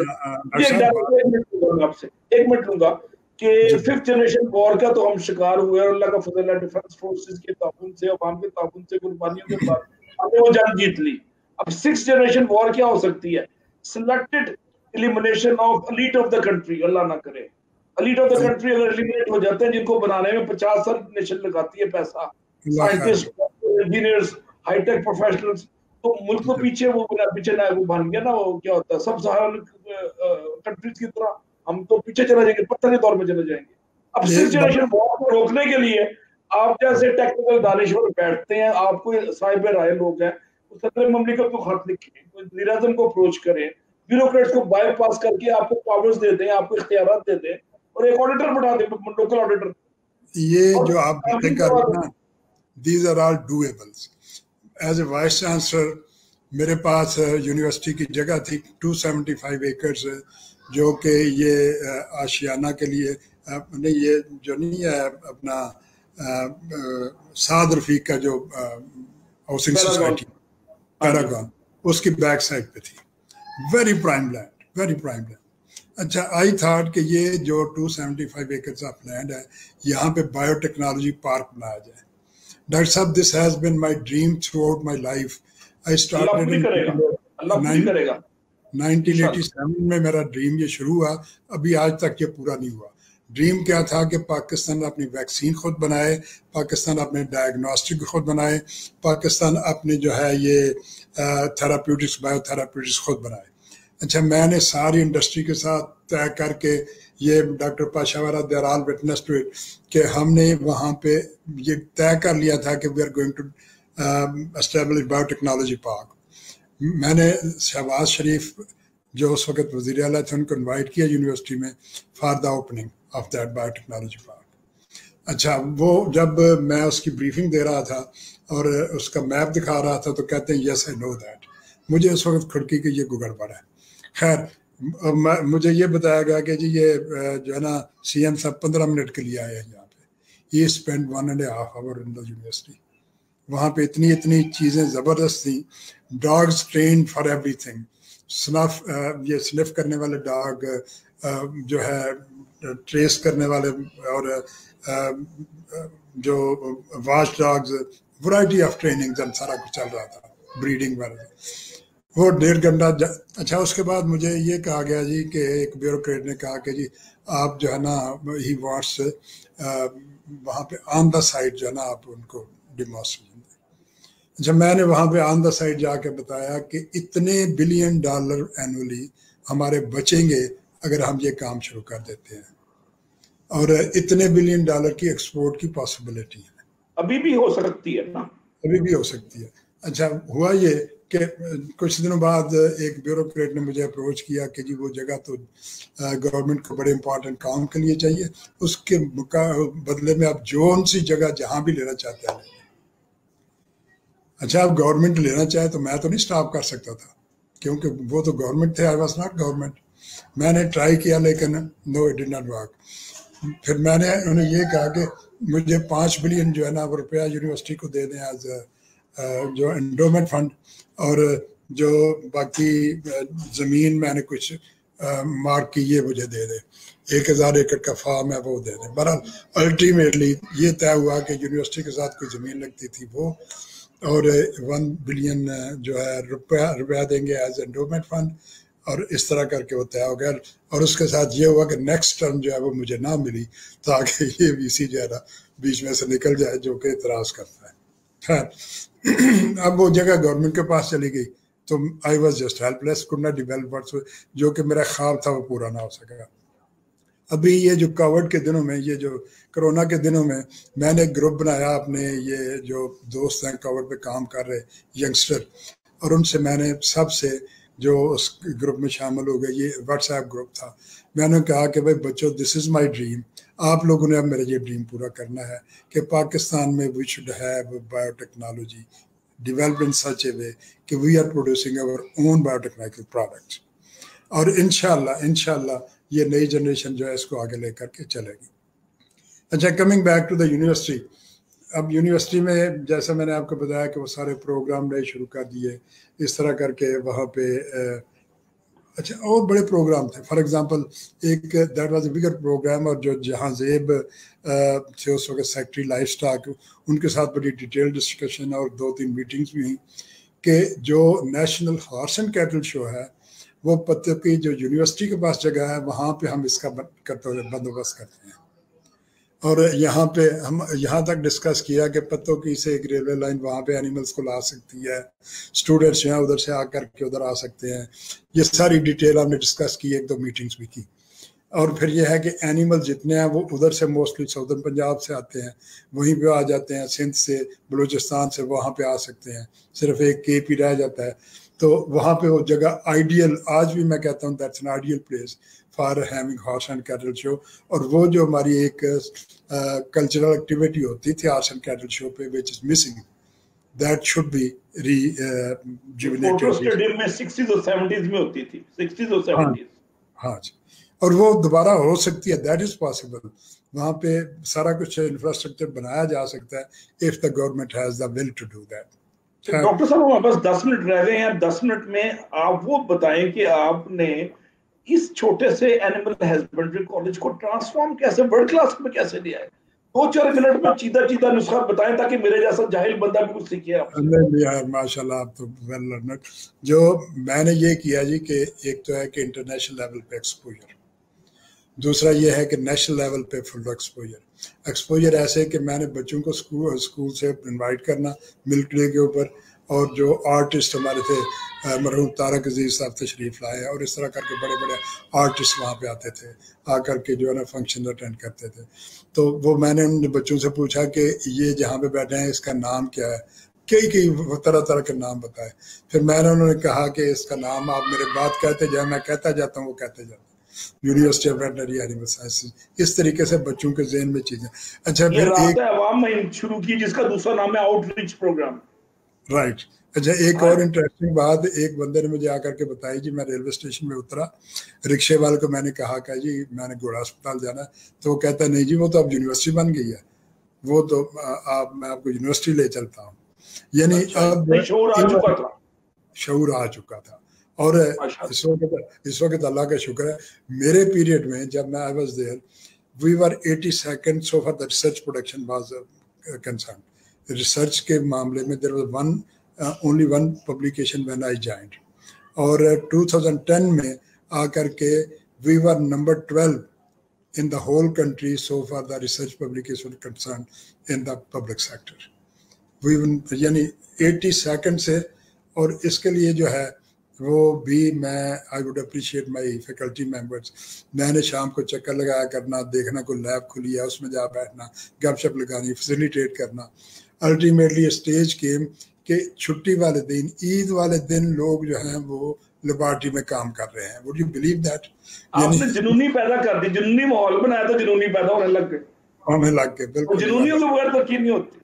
ایک منٹ لوں گا کہ 5th جنریشن وار کا تو ہم شکار ہوئے اور اللہ کا فضل ہے ڈیفنس فورسز کے تعاون سے، عوام کے تعاون سے، قربانیوں کے بعد ہم نے وہ جنگ جیت لی. اب 6th جنریشن وار کیا ہو سکتی ہے؟ Selected elimination of elite of the country. اللہ نہ کرے ایلیٹ آف دا کنٹری اگر ایلیمینیٹ ہو جاتے ہیں، جن کو بنانے میں 50 سال نیشن لگاتی ہے پیسہ، scientist, engineers, high tech professionals, تو ملک تو پیچھے وہ بن گیا نا، وہ کیا ہوتا ہے سب سہارن کنٹریز کی طرح ہم تو پیچھے چلے جائیں گے، پتھر کے دور میں چلے جائیں گے. اب 6th جنریشن وار کو روکنے کے لیے آپ جیسے ٹیکنیکل دانشور بیٹھتے ہیں، آپ کو صاحب رائے لوگ ہیں، صدر مملکت کو خط لکھیں، وزیر اعظم کو اپروچ کریں، بیوروکریٹس کو بائی پاس کر کے آپ کو پاورز دے دیں، آپ کو اختیارات دے دیں، اور ایک آڈیٹر بٹھا دیں، لوکل آڈیٹر. یہ جو آپ باتیں کر رہے ہیں نا، these are all doables. As a vice chancellor میرے پاس یونیورسٹی کی جگہ تھی 275 ایکڑز، جو کہ یہ آشیانہ کے لیے نہیں، یہ جو نہیں ہے اپنا سعد رفیق کا جو ہاؤسنگ سوسائٹی پیراگون، اس کی بیک سائڈ پہ تھی. Very prime land, very prime land. اچھا آئی تھاٹ کہ یہ جو 275 ایکرز آف لینڈ ہے، یہاں پہ بایو ٹیکنالوجی پارک بنایا جائے. ڈاکٹر صاحب this has been my dream throughout my life. I started in 1987 میں میرا ڈریم یہ شروع ہوا، ابھی آج تک یہ پورا نہیں ہوا. ڈریم کیا تھا کہ پاکستان اپنی ویکسین خود بنائے، پاکستان اپنے ڈائگنوسٹک خود بنائے، پاکستان اپنے جو ہے یہ تھراپیوٹکس بایو تھراپیوٹکس خود بنائے. اچھا میں نے ساری انڈسٹری کے ساتھ طے کر کے، یہ ڈاکٹر پاشاورا they are all witness to it, کہ ہم نے وہاں پہ یہ طے کر لیا تھا کہ we are going to establish biotechnology park. میں نے شہباز شریف جو اس وقت وزیر اعلیٰ تھے ان کو انوائٹ کیا یونیورسٹی میں for the opening of that biotechnology park. اچھا وہ جب میں اس کی بریفنگ دے رہا تھا اور اس کا میپ دکھا رہا تھا تو کہتے ہیں یس آئی نو دیٹ. مجھے اس وقت کھڑکی کہ یہ گڑبڑ ہے. خیر مجھے یہ بتایا گیا کہ جی یہ جو ہے نا سی ایم صاحب 15 منٹ کے لیے آئے ہیں یہاں پہ. یہ spend 1.5 hour in the university. وہاں پہ اتنی چیزیں زبردست تھیں. Dogs trained for everything. یہ سنف کرنے والے ڈاگ جو ہے ٹریس کرنے والے، اور جو watch dogs, variety of training سارا کچھ چل رہا تھا، بریڈنگ والا. وہ 1.5 گھنٹہ. اچھا اس کے بعد مجھے یہ کہا گیا جی کہ ایک بیوروکریٹ نے کہا کہ جی آپ جو ہے نا ہی وانٹس وہاں پہ آن دا سائٹ جو ہے نا آپ ان کو ڈیمانسٹریشن دیں. اچھا میں نے وہاں پہ آن دا سائٹ جا کے بتایا کہ اتنے $1 بلین اینولی ہمارے بچیں گے اگر ہم یہ کام شروع کر دیتے ہیں، اور اتنے $1 بلین کی ایکسپورٹ کی پاسبلٹی ہے. ابھی بھی ہو سکتی ہے نا، ابھی بھی ہو سکتی ہے. اچھا ہوا یہ کہ کچھ دنوں بعد ایک بیوروکریٹ نے مجھے اپروچ کیا کہ جی وہ جگہ تو گورنمنٹ کو بڑے امپورٹنٹ کام کے لیے چاہیے، اس کے بدلے میں آپ جون سی جگہ جہاں بھی لینا چاہتے ہیں. اچھا اب گورنمنٹ لینا چاہے تو میں تو نہیں سٹاپ کر سکتا تھا، کیونکہ وہ تو گورنمنٹ تھے، آئی واز ناٹ گورنمنٹ. میں نے ٹرائی کیا لیکن no it did not work. پھر میں نے انہیں یہ کہا کہ مجھے 5 بلین جو ہے نا وہ روپیہ یونیورسٹی کو دے دیں ایز جو انڈومنٹ فنڈ، اور جو باقی زمین میں نے کچھ مارک کی یہ مجھے دے دیں. 1000 ایکڑ کا فارم ہے وہ دے دیں. بہرحال الٹیمیٹلی یہ طے ہوا کہ یونیورسٹی کے ساتھ کوئی زمین لگتی تھی وہ، اور 1 بلین جو ہے روپیہ دیں گے ایز انڈومنٹ فنڈ، اور اس طرح کر کے وہ طے ہو گیا. اور اس کے ساتھ یہ ہوا کہ نیکسٹ ٹرم جو ہے وہ مجھے نہ ملی تاکہ یہ وی سی جو ہے نا بیچ میں سے نکل جائے جو کہ اعتراض کرتا ہے. خیر اب وہ جگہ گورنمنٹ کے پاس چلی گئی تو I was just helpless, could not develop, جو کہ میرا خواب تھا وہ پورا نہ ہو سکا. अभी ये जो कोविड के दिनों में, ये जो कोरोना के दिनों में, मैंने ग्रुप बनाया अपने, ये जो दोस्त हैं कोविड पे काम कर रहे यंगस्टर, और उनसे मैंने सबसे जो उस ग्रुप में शामिल हो गए, ये व्हाट्सएप ग्रुप था, मैंने कहा कि भाई बच्चों, दिस इज़ माय ड्रीम, आप लोगों ने अब मेरा ये ड्रीम पूरा करना है कि पाकिस्तान में we should have biotechnology developed in such a way कि we are producing our own biotechnological products, और इंशाल्लाह ये नई जनरेशन जो है इसको आगे लेकर के चलेगी। अच्छा, coming back to the university, अब यूनिवर्सिटी में जैसा मैंने आपको बताया कि वो सारे प्रोग्राम नए शुरू कर दिए, इस तरह करके वहाँ पे अच्छा और बड़े प्रोग्राम थे। फॉर एग्जांपल एक that was a bigger programme, और जो जहाँ ज़ेब थे उस वक्त सेक्रेटरी लाइफ स्टॉक, उनके साथ बड़ी डिटेल डिस्कशन और 2-3 मीटिंग्स भी हुई कि जो national horse and cattle show है वो पत्तों की जो यूनिवर्सिटी के पास जगह है वहाँ पे हम इसका बंदोबस्त करते हैं, और यहाँ पे हम यहाँ तक डिस्कस किया कि पत्तों की से एक रेलवे लाइन वहाँ पे एनिमल्स को ला सकती है, स्टूडेंट्स जो हैं उधर से आकर के उधर आ सकते हैं, ये सारी डिटेल हमने डिस्कस की, 1-2 मीटिंग्स भी की। और फिर ये है कि एनिमल जितने हैं वो उधर से मोस्टली साउदर्न पंजाब से आते हैं, वहीं पे आ जाते हैं, सिंध से, बलूचिस्तान से वहाँ पे आ सकते हैं, सिर्फ एक केप ही रह जाता है, तो वहाँ पे वो जगह आइडियल, आज भी मैं कहता हूँ that's an ideal place for having horse and cattle show. और वो जो हमारी एक कल्चरल एक्टिविटी होती थी हॉर्स एंड कैटल शो पे, which is missing, that should be rejuvenated. Stadium में 60s और 70s में होती थी, 60s और 70s। हाँ जी, और वो दोबारा हो सकती है, दैट इज पॉसिबल। वहाँ पे सारा कुछ इंफ्रास्ट्रक्चर बनाया जा सकता है if the government has the will to do that. Doctor साहब हमारे पास 10 मिनट रह गए हैं, 10 मिनट में आप वो बताएं कि आपने इस छोटे से एनिमल हस्बेंड्री कॉलेज को ट्रांसफॉर्म कैसे, वर्ल्ड क्लास में कैसे लिया है? 2-4 मिनट में सीधा नुस्खा बताएं ताकि मेरे जैसा जाहिल बंदा भी कुछ सीखे आपसे। माशाल्लाह, आप तो वेल लर्नड। जो मैंने ये किया जी कि एक तो है कि इंटरनेशनल लेवल पे एक्सपोजर, दूसरा ये है कि नेशनल लेवल पे फुल एक्सपोजर ऐसे कि मैंने बच्चों को स्कूल से इनवाइट करना मिल्क डे के ऊपर, और जो आर्टिस्ट हमारे थे मरहूम तारक अजीज साहब तशरीफ लाए, और इस तरह करके बड़े बड़े आर्टिस्ट वहाँ पे आते थे, आकर के जो है ना फंक्शन अटेंड करते थे। तो वो मैंने उन बच्चों से पूछा कि ये जहाँ पे बैठे हैं इसका नाम क्या है, कई तरह के नाम बताए। फिर मैंने उन्होंने कहा कि इसका नाम आप मेरे बात कहते जाए, मैं कहता जाता हूँ, वो कहते जाते, university of veterinary animal sciences. इस तरीके से बच्चों के ज़हन में चीजें। अच्छा, फिर एक अवाम में शुरू की जिसका दूसरा नाम है आउटरीच प्रोग्राम। राइट। अच्छा, एक और इंटरेस्टिंग बात एक बंदे ने मुझे आकर के बताई जी, मैं रेलवे स्टेशन में उतरा, रिक्शे वाले को मैंने कहा कि जी मैंने घोड़ा अस्पताल जाना है, तो वो कहता नहीं जी वो तो अब यूनिवर्सिटी बन गई है, वो तो मैं आपको यूनिवर्सिटी ले चलता हूँ। यानी अब शऊर आ चुका था। और इस वक्त अल्लाह का शुक्र है, मेरे पीरियड में जब मैं I was there, we were 82nd so for the research production was concern. Research के मामले में there was only one publication when I joined, और 2010 में आकर के we were number 12 in the whole country so far the research publication concerned in the public sector. We यानी 82nd से, और इसके लिए जो है वो भी मैं I would appreciate my faculty members. मैंने शाम को चक्कर लगाया करना, देखना कोई लैब खुली है उसमें जा बैठना, गपशप लगानी, फैसिलिटेट करना। अल्टीमेटली स्टेज केम कि छुट्टी वाले दिन, ईद वाले दिन लोग जो हैं वो लेबॉर्ट्री में काम कर रहे हैं। Would you believe that? आपने जुनूनी पैदा कर दी, जुनूनी माहौल बनाया तो जुनूनी पैदा होने लग गए। बिल्कुल, जुनूनियों के बगैर तरक्की नहीं होती।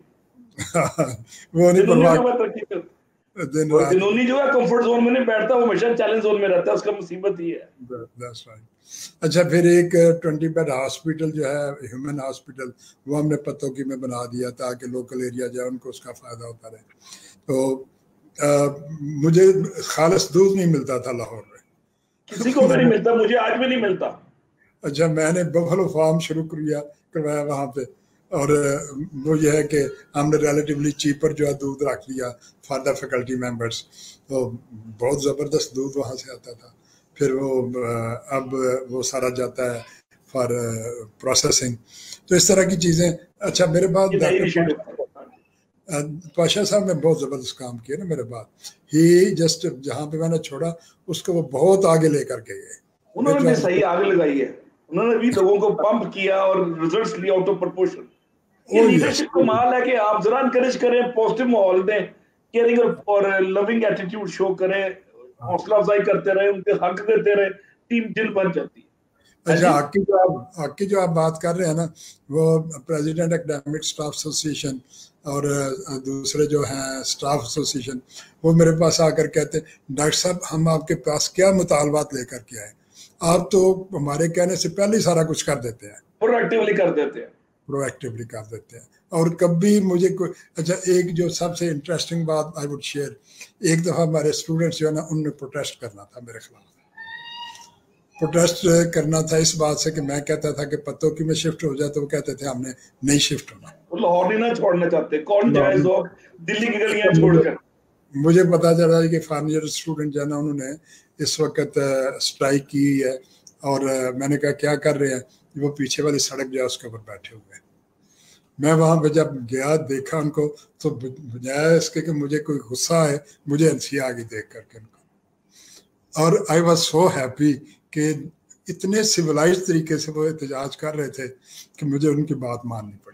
वो नहीं परवाह, जुनूनी जो है कंफर्ट जोन में नहीं बैठता, वो हमेशा चैलेंज जोन में रहता है, उसका मुसीबत ही है। That's right. अच्छा, फिर एक 20 बेड हॉस्पिटल जो है ह्यूमन हॉस्पिटल, वो हमने पत्तोकी में बना दिया ताकि लोकल एरिया जो है उनको उसका फायदा होता रहे। तो मुझे खालिस दूध नहीं मिलता था लाहौर में, किसी को भी नहीं मिलता, मुझे आज भी नहीं मिलता। अच्छा, मैंने बफलो फार्म शुरू करवाया वहाँ पे, और वो ये है कि हमने रिलेटिवली चीपर जो है दूध रख लिया फॉर द फैकल्टी मेंबर्स, तो बहुत ज़बरदस्त दूध वहाँ से आता था। फिर वो अब वो सारा जाता है फॉर प्रोसेसिंग, तो इस तरह की चीज़ें। अच्छा, मेरे बाद पाशा साहब ने बहुत ज़बरदस्त काम किया ना मेरे बाद, ही जस्ट जहाँ पे मैंने छोड़ा उसको वो बहुत आगे लेकर के गए। उन्होंने भी सही आगे लगाई है। उन्होंने भी लोगों को पंप किया और रिजल्ट्स लिए आउट ऑफ प्रोपोर्शन। ये लीडरशिप कमाल है कि आप जरा इनकरेज करें, पॉजिटिव माहौल दें, केयरिंग और लविंग एटीट्यूड शो करें, हौसला अफजाई करते रहे, उनके हक देते रहे, टीम दिल बन जाती है। अच्छा, आपकी जो आप बात कर रहे हैं ना, वो प्रेसिडेंट एकेडमिक स्टाफ एसोसिएशन और दूसरे जो हैं स्टाफ एसोसिएशन, वो मेरे पास आकर कहते हैं, डॉक्टर साहब हम आपके पास क्या मुतालबात लेकर के आए, आप तो हमारे कहने से पहले ही सारा कुछ कर देते हैं, प्रोएक्टिवली कर देते हैं, प्रोएक्टिवली कर देते हैं। और कभी मुझे कोई, अच्छा एक जो सबसे इंटरेस्टिंग बात आई वुड शेयर, एक दफ़ा हमारे स्टूडेंट्स जो है ना, उनने प्रोटेस्ट करना था मेरे खिलाफ, प्रोटेस्ट करना था इस बात से कि मैं कहता था कि पत्तों की में शिफ्ट हो जाए, तो वो कहते थे हमने नहीं शिफ्ट होना, लाहौर नहीं ना छोड़ना चाहते, कौन जाए दिल्ली की गलियां छोड़कर। मुझे पता चला कि फाइनल ईयर स्टूडेंट जो है ना, उन्होंने इस वक्त स्ट्राइक की है, और मैंने कहा क्या कर रहे हैं, वो पीछे वाली सड़क जो है उसके ऊपर बैठे हुए हैं। मैं वहाँ पे जब गया देखा उनको, तो बजाय इसके कि मुझे कोई गुस्सा है, मुझे हंसी आ गई देख करके उनको। और आई वॉज सो हैप्पी कि इतने सिविलाइज तरीके से वो एहतजाज कर रहे थे कि मुझे उनकी बात माननी पड़ी।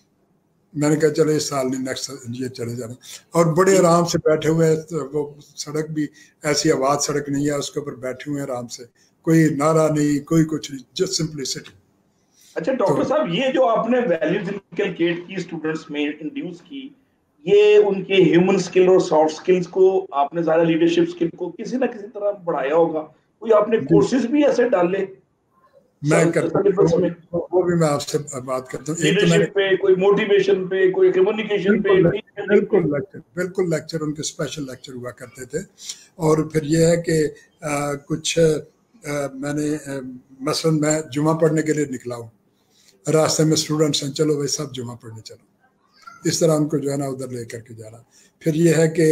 मैंने कहा चलो इस साल नहीं, नेक्स्ट ये चले जाना। और बड़े आराम से बैठे हुए हैं, तो वो सड़क भी ऐसी आबाद सड़क नहीं है, उसके ऊपर बैठे हुए हैं आराम से, कोई नारा नहीं, कोई कुछ नहीं, जस्ट सिंपलिसिटी। अच्छा डॉक्टर साहब, ये जो आपने वैल्यूज इनकलकेट की स्टूडेंट्स में, इंड्यूस की, ये उनके ह्यूमन स्किल और सॉफ्ट स्किल्स को आपने, ज़्यादा लीडरशिप स्किल को किसी ना किसी तरह बढ़ाया होगा, कोई आपने कोर्सेज भी ऐसे डाले? मैं करता हूँ, वो भी मैं आपसे बात करता हूँ। लीडरशिप पे, कोई मोटिवेशन पे, कोई कम्युनिकेशन पे, बिल्कुल लेक्चर, उनके स्पेशल लेक्चर हुआ करते थे। और फिर ये है कि कुछ मैंने मसलन मैं जुमा पढ़ने के लिए निकला हूँ, रास्ते में स्टूडेंट्स हैं, चलो भाई सब जुमा पढ़ने चलो, इस तरह उनको जो है ना उधर ले करके जाना। फिर ये है कि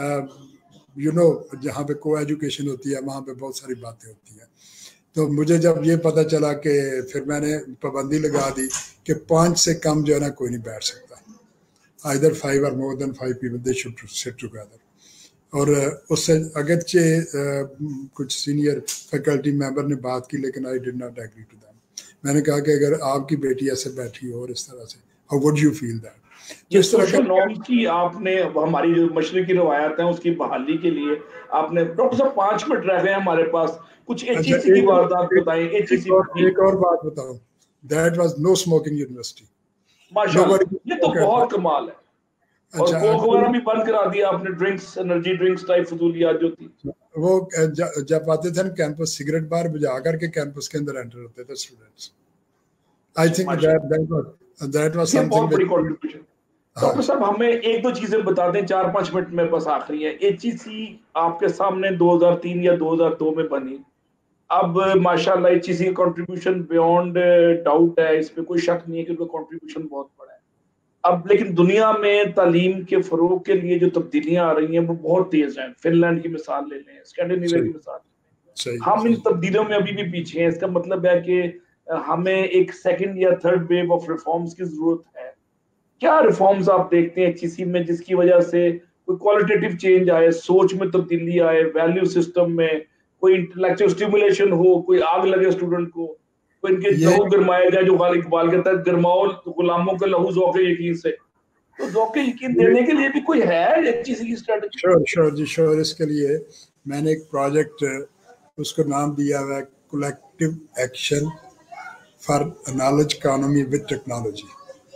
यू नो जहाँ पे को एजुकेशन होती है वहाँ पे बहुत सारी बातें होती हैं। तो मुझे जब ये पता चला कि फिर मैंने पाबंदी लगा दी कि 5 से कम जो है ना कोई नहीं बैठ सकता, आइदर 5 और more than 5 people they should sit together. और उससे अगरचे कुछ सीनियर फैकल्टी मेंबर ने बात की, लेकिन I did not agree to them. मैंने कहा कि अगर आपकी बेटी ऐसे बैठी हो और इस तरह से, how would you feel that? ये सोशल नॉर्म्स की आपने, हमारी जो मशरकी रवायत है उसकी बहाली के लिए आपने, डॉक्टर साहब 5 मिनट रह गए हमारे पास, कुछ एचईसी की वारदात बताएं। एचईसी एक और बात बताऊं, that was no smoking university. माशाल्लाह, ये तो बहुत कमाल है। और कोक वगैरह भी बंद करा दिया आपने, ड्रिंक्स, एनर्जी ड्रिंक्स टाइप फजूलियात जो थी। वो जब आते थे ना कैंपस, सिगरेट बार बुझा करके कैंपस के अंदर एंटर होते थे students. I think that was something बड़ी कंट्रीब्यूशन। डॉक्टर साहब हमें एक दो चीजें बता दें, 4-5 मिनट में बस आखिरी है। एचईसी आपके सामने 2003 या 2002 में बनी, अब माशाल्लाह एचईसी का कंट्रीब्यूशन बियॉन्ड डाउट है, इस पे कोई शक नहीं है कि उनका कंट्रीब्यूशन बहुत बड़ा है। अब लेकिन दुनिया में तालीम के फरोग के लिए जो तब्दीलियां आ रही हैं वो बहुत तेज हैं। फिनलैंड की मिसाल ले लें, स्कैंडिनेविया की मिसाल ले लें, हम इन तब्दीलियों में अभी भी पीछे हैं। इसका मतलब है कि हमें एक सेकंड या थर्ड वेव ऑफ रिफॉर्म्स की जरूरत है। क्या रिफॉर्म्स आप देखते हैं एचईसी में जिसकी वजह से कोई क्वालिटेटिव चेंज आए, सोच में तब्दीली आए, वैल्यू सिस्टम में कोई इंटेलेक्चुअल स्टिमुलेशन हो, कोई आग लगे स्टूडेंट को, कोई इनके लहू गरमाया जाए, जो खालिद इकबाल कहता है गरमाओ गुलामों के लहू ज़ौक़े यकीन से। तो ज़ौक़े यकीन देने के लिए भी कोई है एचईसी की स्ट्रेटजी? श्योर इसके लिए मैंने एक प्रोजेक्ट उसको नाम दिया हुआ है collective action for knowledge economy with technology.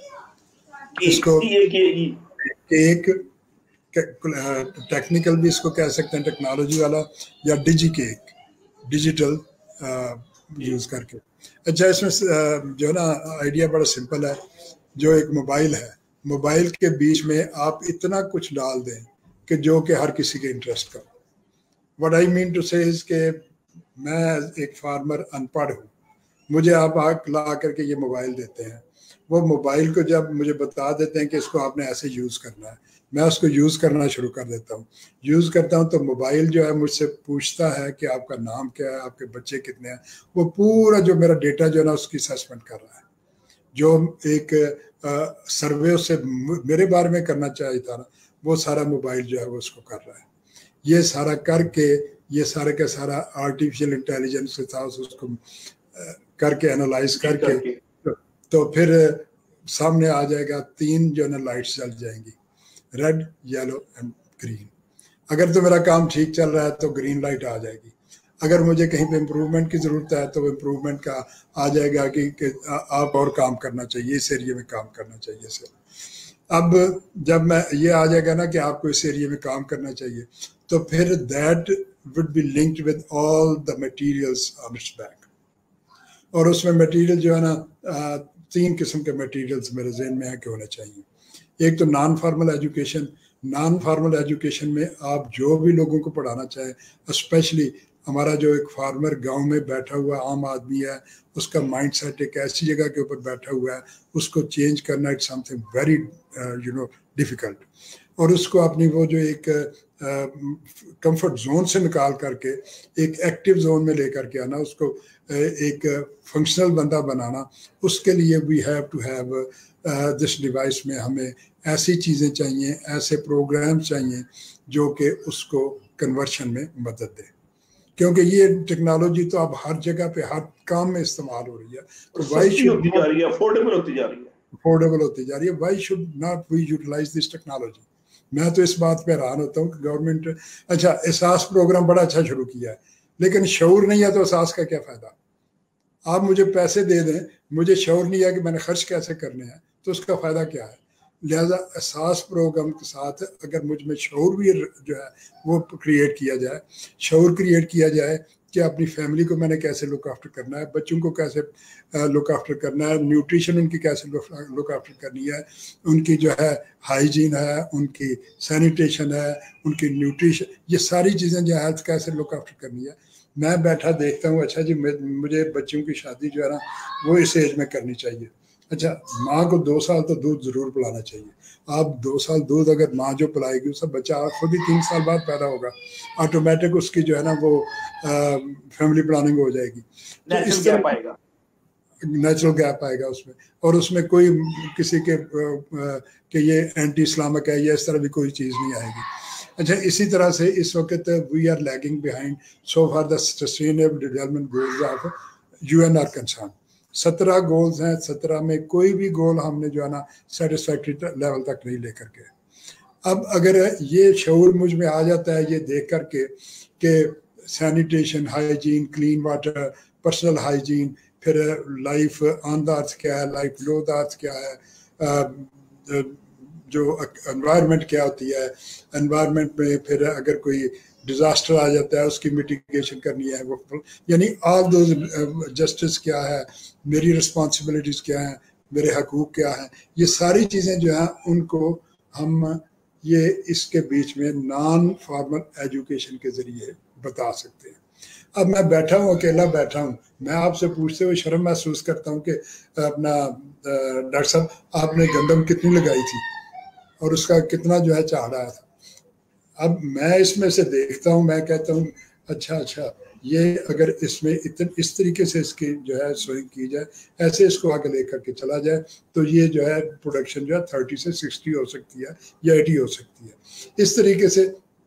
इसको एक टेक्निकल भी इसको कह सकते हैं, टेक्नोलॉजी वाला, या डिजिटल यूज करके। अच्छा, इसमें जो है ना आइडिया बड़ा सिंपल है। जो एक मोबाइल है, मोबाइल के बीच में आप इतना कुछ डाल दें कि जो कि हर किसी के इंटरेस्ट का। What I mean to say is के मैं एक फार्मर अनपढ़ हूँ, मुझे आप ला करके ये मोबाइल देते हैं, वो मोबाइल को जब मुझे बता देते हैं कि इसको आपने ऐसे यूज़ करना है, मैं उसको यूज़ करना शुरू कर देता हूँ। यूज़ करता हूँ तो मोबाइल जो है मुझसे पूछता है कि आपका नाम क्या है, आपके बच्चे कितने हैं। वो पूरा जो मेरा डेटा जो है ना उसकी असेसमेंट कर रहा है। जो एक सर्वे उससे मेरे बारे में करना चाहिए था ना, वो सारा मोबाइल जो है वो उसको कर रहा है। ये सारा करके ये सारा का सारा आर्टिफिशियल इंटेलिजेंस के साथ उसको करके एनालाइज करके तो फिर सामने आ जाएगा 3 जो है ना लाइट्स जल जाएंगी, रेड, येलो एंड ग्रीन। अगर तो मेरा काम ठीक चल रहा है तो ग्रीन लाइट आ जाएगी, अगर मुझे कहीं पे इम्प्रूवमेंट की ज़रूरत है तो इम्प्रूवमेंट का आ जाएगा कि आप और काम करना चाहिए, इस एरिया में काम करना चाहिए सर। अब जब मैं ये आ जाएगा ना कि आपको इस एरिया में काम करना चाहिए, तो फिर that would be linked with all the materials on its back. और उसमें मटेरियल जो है ना 3 किस्म के मटेरियल्स मेरे जहन में है कि होने चाहिए। एक तो non formal education. Non formal education में आप जो भी लोगों को पढ़ाना चाहें, स्पेशली हमारा जो एक फार्मर गांव में बैठा हुआ आम आदमी है, उसका माइंड सेट एक ऐसी जगह के ऊपर बैठा हुआ है, उसको चेंज करना इट्स समथिंग वेरी डिफ़िकल्ट। और उसको अपनी वो जो एक कंफर्ट जोन से निकाल करके एक एक्टिव जोन में लेकर के आना, उसको एक फंक्शनल बंदा बनाना, उसके लिए we have to have this device में हमें ऐसी चीज़ें चाहिए, ऐसे प्रोग्राम चाहिए जो कि उसको कन्वर्शन में मदद दे, क्योंकि ये टेक्नोलॉजी तो अब हर जगह पे हर काम में इस्तेमाल हो रही है, तो सस्ती होती जा रही है, अफोर्डेबल होती जा रही है। Why should not we utilize this technology? मैं तो इस बात पे हैरान होता हूँ कि गवर्नमेंट, अच्छा एहसास प्रोग्राम बड़ा अच्छा शुरू किया है, लेकिन शऊर नहीं है तो एहसास का क्या फ़ायदा? आप मुझे पैसे दे दें, मुझे शऊर नहीं है कि मैंने खर्च कैसे करने हैं, तो उसका फ़ायदा क्या है? लिहाजा एहसास प्रोग्राम के साथ अगर मुझ में शऊर भी जो है वो क्रिएट किया जाए, शऊर क्रिएट किया जाए कि अपनी फैमिली को मैंने कैसे लुक आफ्टर करना है, बच्चों को कैसे लुक आफ्टर करना है, न्यूट्रिशन उनकी कैसे लुक आफ्टर करनी है, उनकी जो है हाइजीन है, उनकी सैनिटेशन है, उनकी न्यूट्रिशन, ये सारी चीज़ें जो हेल्थ कैसे लुक आफ्टर करनी है। मैं बैठा देखता हूँ, अच्छा जी मुझे बच्चों की शादी जो है ना वो इस एज में करनी चाहिए। अच्छा, माँ को 2 साल तो दूध ज़रूर पिलाना चाहिए। आप 2 साल दूध अगर माँ जो पिलाएगी, उसका बच्चा खुद ही 3 साल बाद पैदा होगा, ऑटोमेटिक उसकी जो है ना वो फैमिली प्लानिंग हो जाएगी। तो इस तरह नेचुरल गैप आएगा उसमें, और उसमें कोई किसी के ये एंटी इस्लामिक है या इस तरह भी कोई चीज़ नहीं आएगी। अच्छा, इसी तरह से इस वक्त we are lagging behind so far the sustainable development goals of UN are concern. 17 goals हैं, 17 में कोई भी गोल हमने जो है ना सेटिस्फैक्ट्री लेवल तक नहीं लेकर के। अब अगर ये शऊर मुझ में आ जाता है ये देख करके कि sanitation, hygiene, clean water, personal hygiene, फिर लाइफ ऑन द अर्थ क्या है, लाइफ लो द अर्थ क्या है, जो एनवायरनमेंट क्या होती है, एनवायरनमेंट में फिर अगर कोई डिज़ास्टर आ जाता है उसकी मिटिगेशन करनी है, वो यानी ऑल दोज जस्टिस क्या है, मेरी रिस्पॉन्सिबिलिटीज़ क्या हैं, मेरे हकूक़ क्या हैं, ये सारी चीज़ें जो हैं उनको हम ये इसके बीच में नॉन फॉर्मल एजुकेशन के ज़रिए बता सकते हैं। अब मैं बैठा हूँ, अकेला बैठा हूँ, मैं आपसे पूछते हुए शर्म महसूस करता हूँ कि अपना डॉक्टर साहब आपने गंदम कितनी लगाई थी और उसका कितना जो है चाड़ आया था। अब मैं इसमें से देखता हूँ, मैं कहता हूँ अच्छा ये अगर इसमें इस तरीके से इसकी जो है सोइंग की जाए, ऐसे इसको आगे लेकर के चला जाए, तो ये जो है प्रोडक्शन जो है 30 से 60 हो सकती है या 80 हो सकती है। इस तरीके से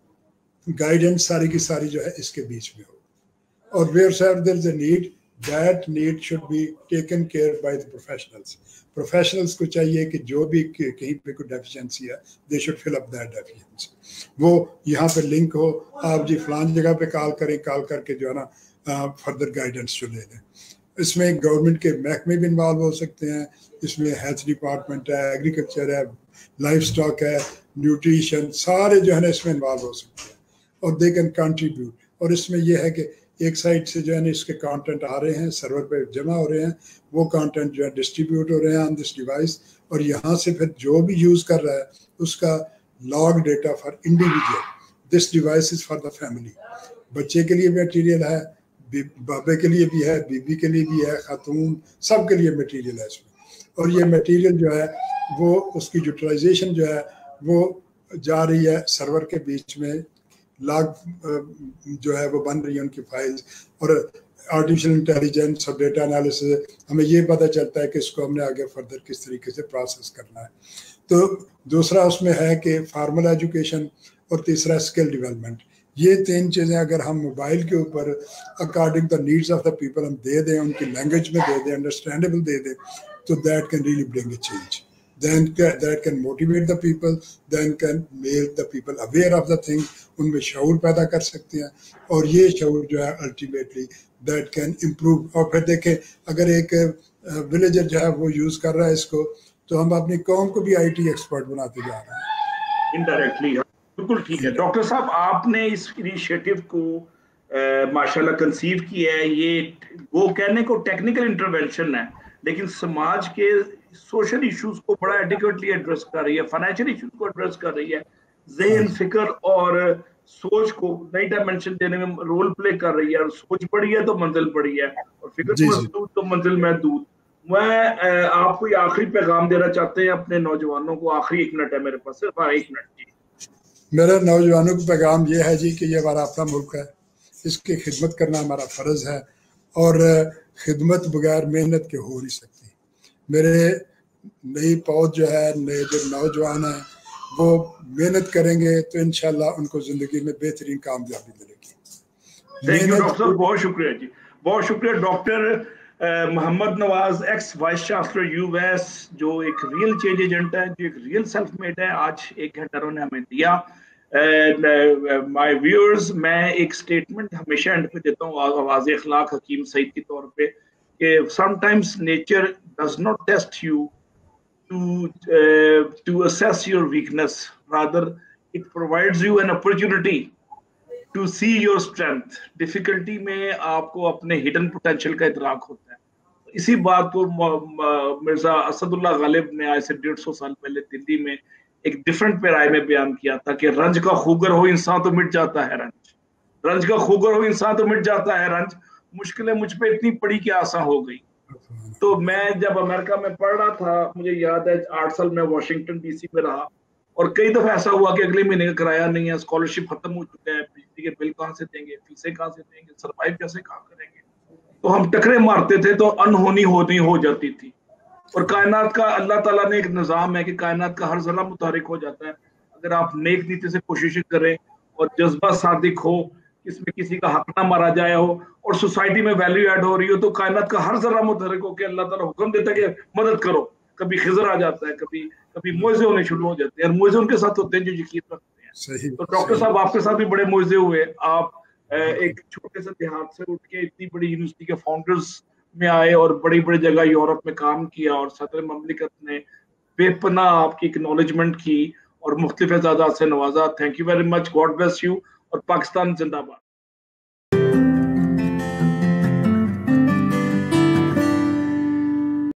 गाइडेंस सारी की सारी जो है इसके बीच में हो, और wherever there is a need, that need should be taken care by the professionals. Professionals को चाहिए कि जो भी कहीं पे कोई डेफिशिएंसी है, they should fill up that deficiency. वो यहाँ पे लिंक हो, आप जी फलान जगह पे कॉल करें, कॉल करके जो है ना फर्दर गाइडेंस जो ले लें। इसमें गवर्नमेंट के महकमे भी इन्वॉल्व हो सकते हैं, इसमें हेल्थ डिपार्टमेंट है, एग्रीकल्चर है, लाइफ स्टॉक है, न्यूट्रिशन, सारे जो है ना इसमें इन्वॉल्व हो सकते हैं और दे कैन कंट्रीब्यूट। और इसमें यह है कि एक साइड से जो है ना इसके कंटेंट आ रहे हैं, सर्वर पे जमा हो रहे हैं, वो कंटेंट जो है डिस्ट्रीब्यूट हो रहे हैं ऑन दिस डिवाइस, और यहाँ से फिर जो भी यूज़ कर रहा है उसका log data for individual. This device is for the family. बच्चे के लिए मटेरियल है, बाबे के लिए भी है, बीबी के लिए भी है, खातून, सब के लिए मटेरियल है इसमें। और ये मटेरियल जो है वो उसकी यूटिलाइजेशन जो है वो जा रही है सर्वर के बीच में, लॉग जो है वो बन रही है उनकी फाइल्स, और आर्टिफिशियल इंटेलिजेंस और डेटा एनालिसिस हमें ये पता चलता है कि इसको हमने आगे फर्दर किस तरीके से प्रोसेस करना है। तो दूसरा उसमें है कि फार्मल एजुकेशन, और तीसरा स्किल डेवलपमेंट। یہ 3 چیزیں اگر ہم موبائل کے اوپر according the needs of the people ہم دے دیں، ان کی لینگویج میں دے دیں، انڈرسٹینڈیبل دے دیں، تو that can really bring a change. Then that can motivate the people, then can make the people aware of the thing. ان میں شعور پیدا کر سکتے ہیں، اور یہ شعور جو ہے ultimately that can improve. اور پھر دیکھیں اگر ایک ولیجر جو ہے وہ یوز کر رہا ہے اس کو، تو ہم اپنی قوم کو بھی IT ایکسپرٹ بناتے جا رہے ہیں انڈائریکٹلی. بالکل ٹھیک ہے ڈاکٹر صاحب، آپ نے اس انیشیٹو کو ماشاءاللہ کنسیو کیا ہے. یہ وہ کہنے کو ٹیکنیکل انٹرونشن ہے، لیکن سماج کے سوشل ایشوز کو بڑا ایڈیکویٹلی ایڈریس کر رہی ہے، فائنینشیل ایشوز کو ایڈریس کر رہی ہے، ذہن فکر اور سوچ کو نئی ڈائمنشن دینے میں رول پلے کر رہی ہے. اور سوچ بڑی ہے تو منزل بڑی ہے، اور فکر محدود تو منزل محدود. میں آپ کو یہ آخری پیغام دینا چاہتے ہیں اپنے نوجوانوں کو. آخری 1 منٹ ہے میرے پاس، صرف 1 منٹ. جی میرے نوجوانوں کا پیغام یہ ہے جی کہ یہ ہمارا اپنا ملک ہے، اس کی خدمت کرنا ہمارا فرض ہے، اور خدمت بغیر محنت کے ہو نہیں سکتی. میرے نئی پود جو ہے، نئے جو نوجوان ہیں وہ محنت کریں گے تو انشاءاللہ ان کو زندگی میں بہترین کامیابی ملے گی. تھینک یو ڈاکٹر صاحب، بہت شکریہ جی، بہت شکریہ. Doctor Muhammad Nawaz, ex vice chancellor U S, جو ایک ریئل چینج ایجنٹ ہے، جو ایک ریئل سیلف میڈ ہے. آج 1 گھنٹہ انہوں نے ہمیں دیا. مائی ویورز، میں ایک سٹیٹمنٹ ہمیشہ اینڈ پہ دیتا ہوں آواز اخلاق حکیم سعید کے طور پہ، کہ sometimes nature does not test you to assess your weakness, rather it provides you an opportunity to see your strength. difficulty میں آپ کو اپنے hidden potential کا ادراک ہوتا ہے. اسی بات کو مرزا اسد اللہ غالب نے آج سے 150 سال پہلے دلی میں ایک ڈفرنٹ پیرائے میں بیان کیا تھا کہ رنج کا خوگر ہو انسان تو مٹ جاتا ہے رنج، رنج کا خوگر ہو انسان تو مٹ جاتا ہے رنج، مشکلیں مجھ پہ اتنی پڑی کہ آسان ہو گئی. تو میں جب امریکہ میں پڑھ رہا تھا، مجھے یاد ہے 8 سال میں واشنگٹن ڈی سی میں رہا، اور کئی دفعہ ایسا ہوا کہ اگلے مہینے کا کرایہ نہیں ہے، اسکالرشپ ختم ہو چکا ہے، بجلی کے بل کہاں سے دیں گے، فیسیں کہاں سے دیں گے، سروائیو کیسے کہاں کریں گے. تو ہم ٹکرے مارتے تھے تو انہونی ہو جاتی تھی. اور کائنات کا اللہ تعالیٰ نے ایک نظام ہے کہ کائنات کا ہر ذرہ متحرک ہو جاتا ہے. اگر آپ نیک نیتی سے کوشش کریں اور جذبہ صادق ہو، اس میں کسی کا حق نہ مارا جائے ہو، اور سوسائٹی میں ویلیو ایڈ ہو رہی ہو، تو کائنات کا ہر ذرہ متحرک ہو کے اللہ تعالیٰ حکم دیتا ہے کہ مدد کرو. کبھی خضر آ جاتا ہے، کبھی معجزے ہونے شروع ہو جاتے ہیں، اور معجزے ان کے ساتھ ہوتے ہیں جو یقین رکھتے ہیں. تو ڈاکٹر صاحب، آپ کے ساتھ بھی بڑے معجزے ہوئے. آپ ایک چھوٹے سے دیہات سے اٹھ کے اتنی بڑی یونیورسٹی کے فاؤنڈرز میں آئے، اور بڑی بڑی جگہ یورپ میں کام کیا، اور صدر مملکت نے بے پناہ آپ کی اکنالجمنٹ کی اور مختلف اعزازات سے نوازا. Thank you very much. God bless you. اور پاکستان زندہ باد.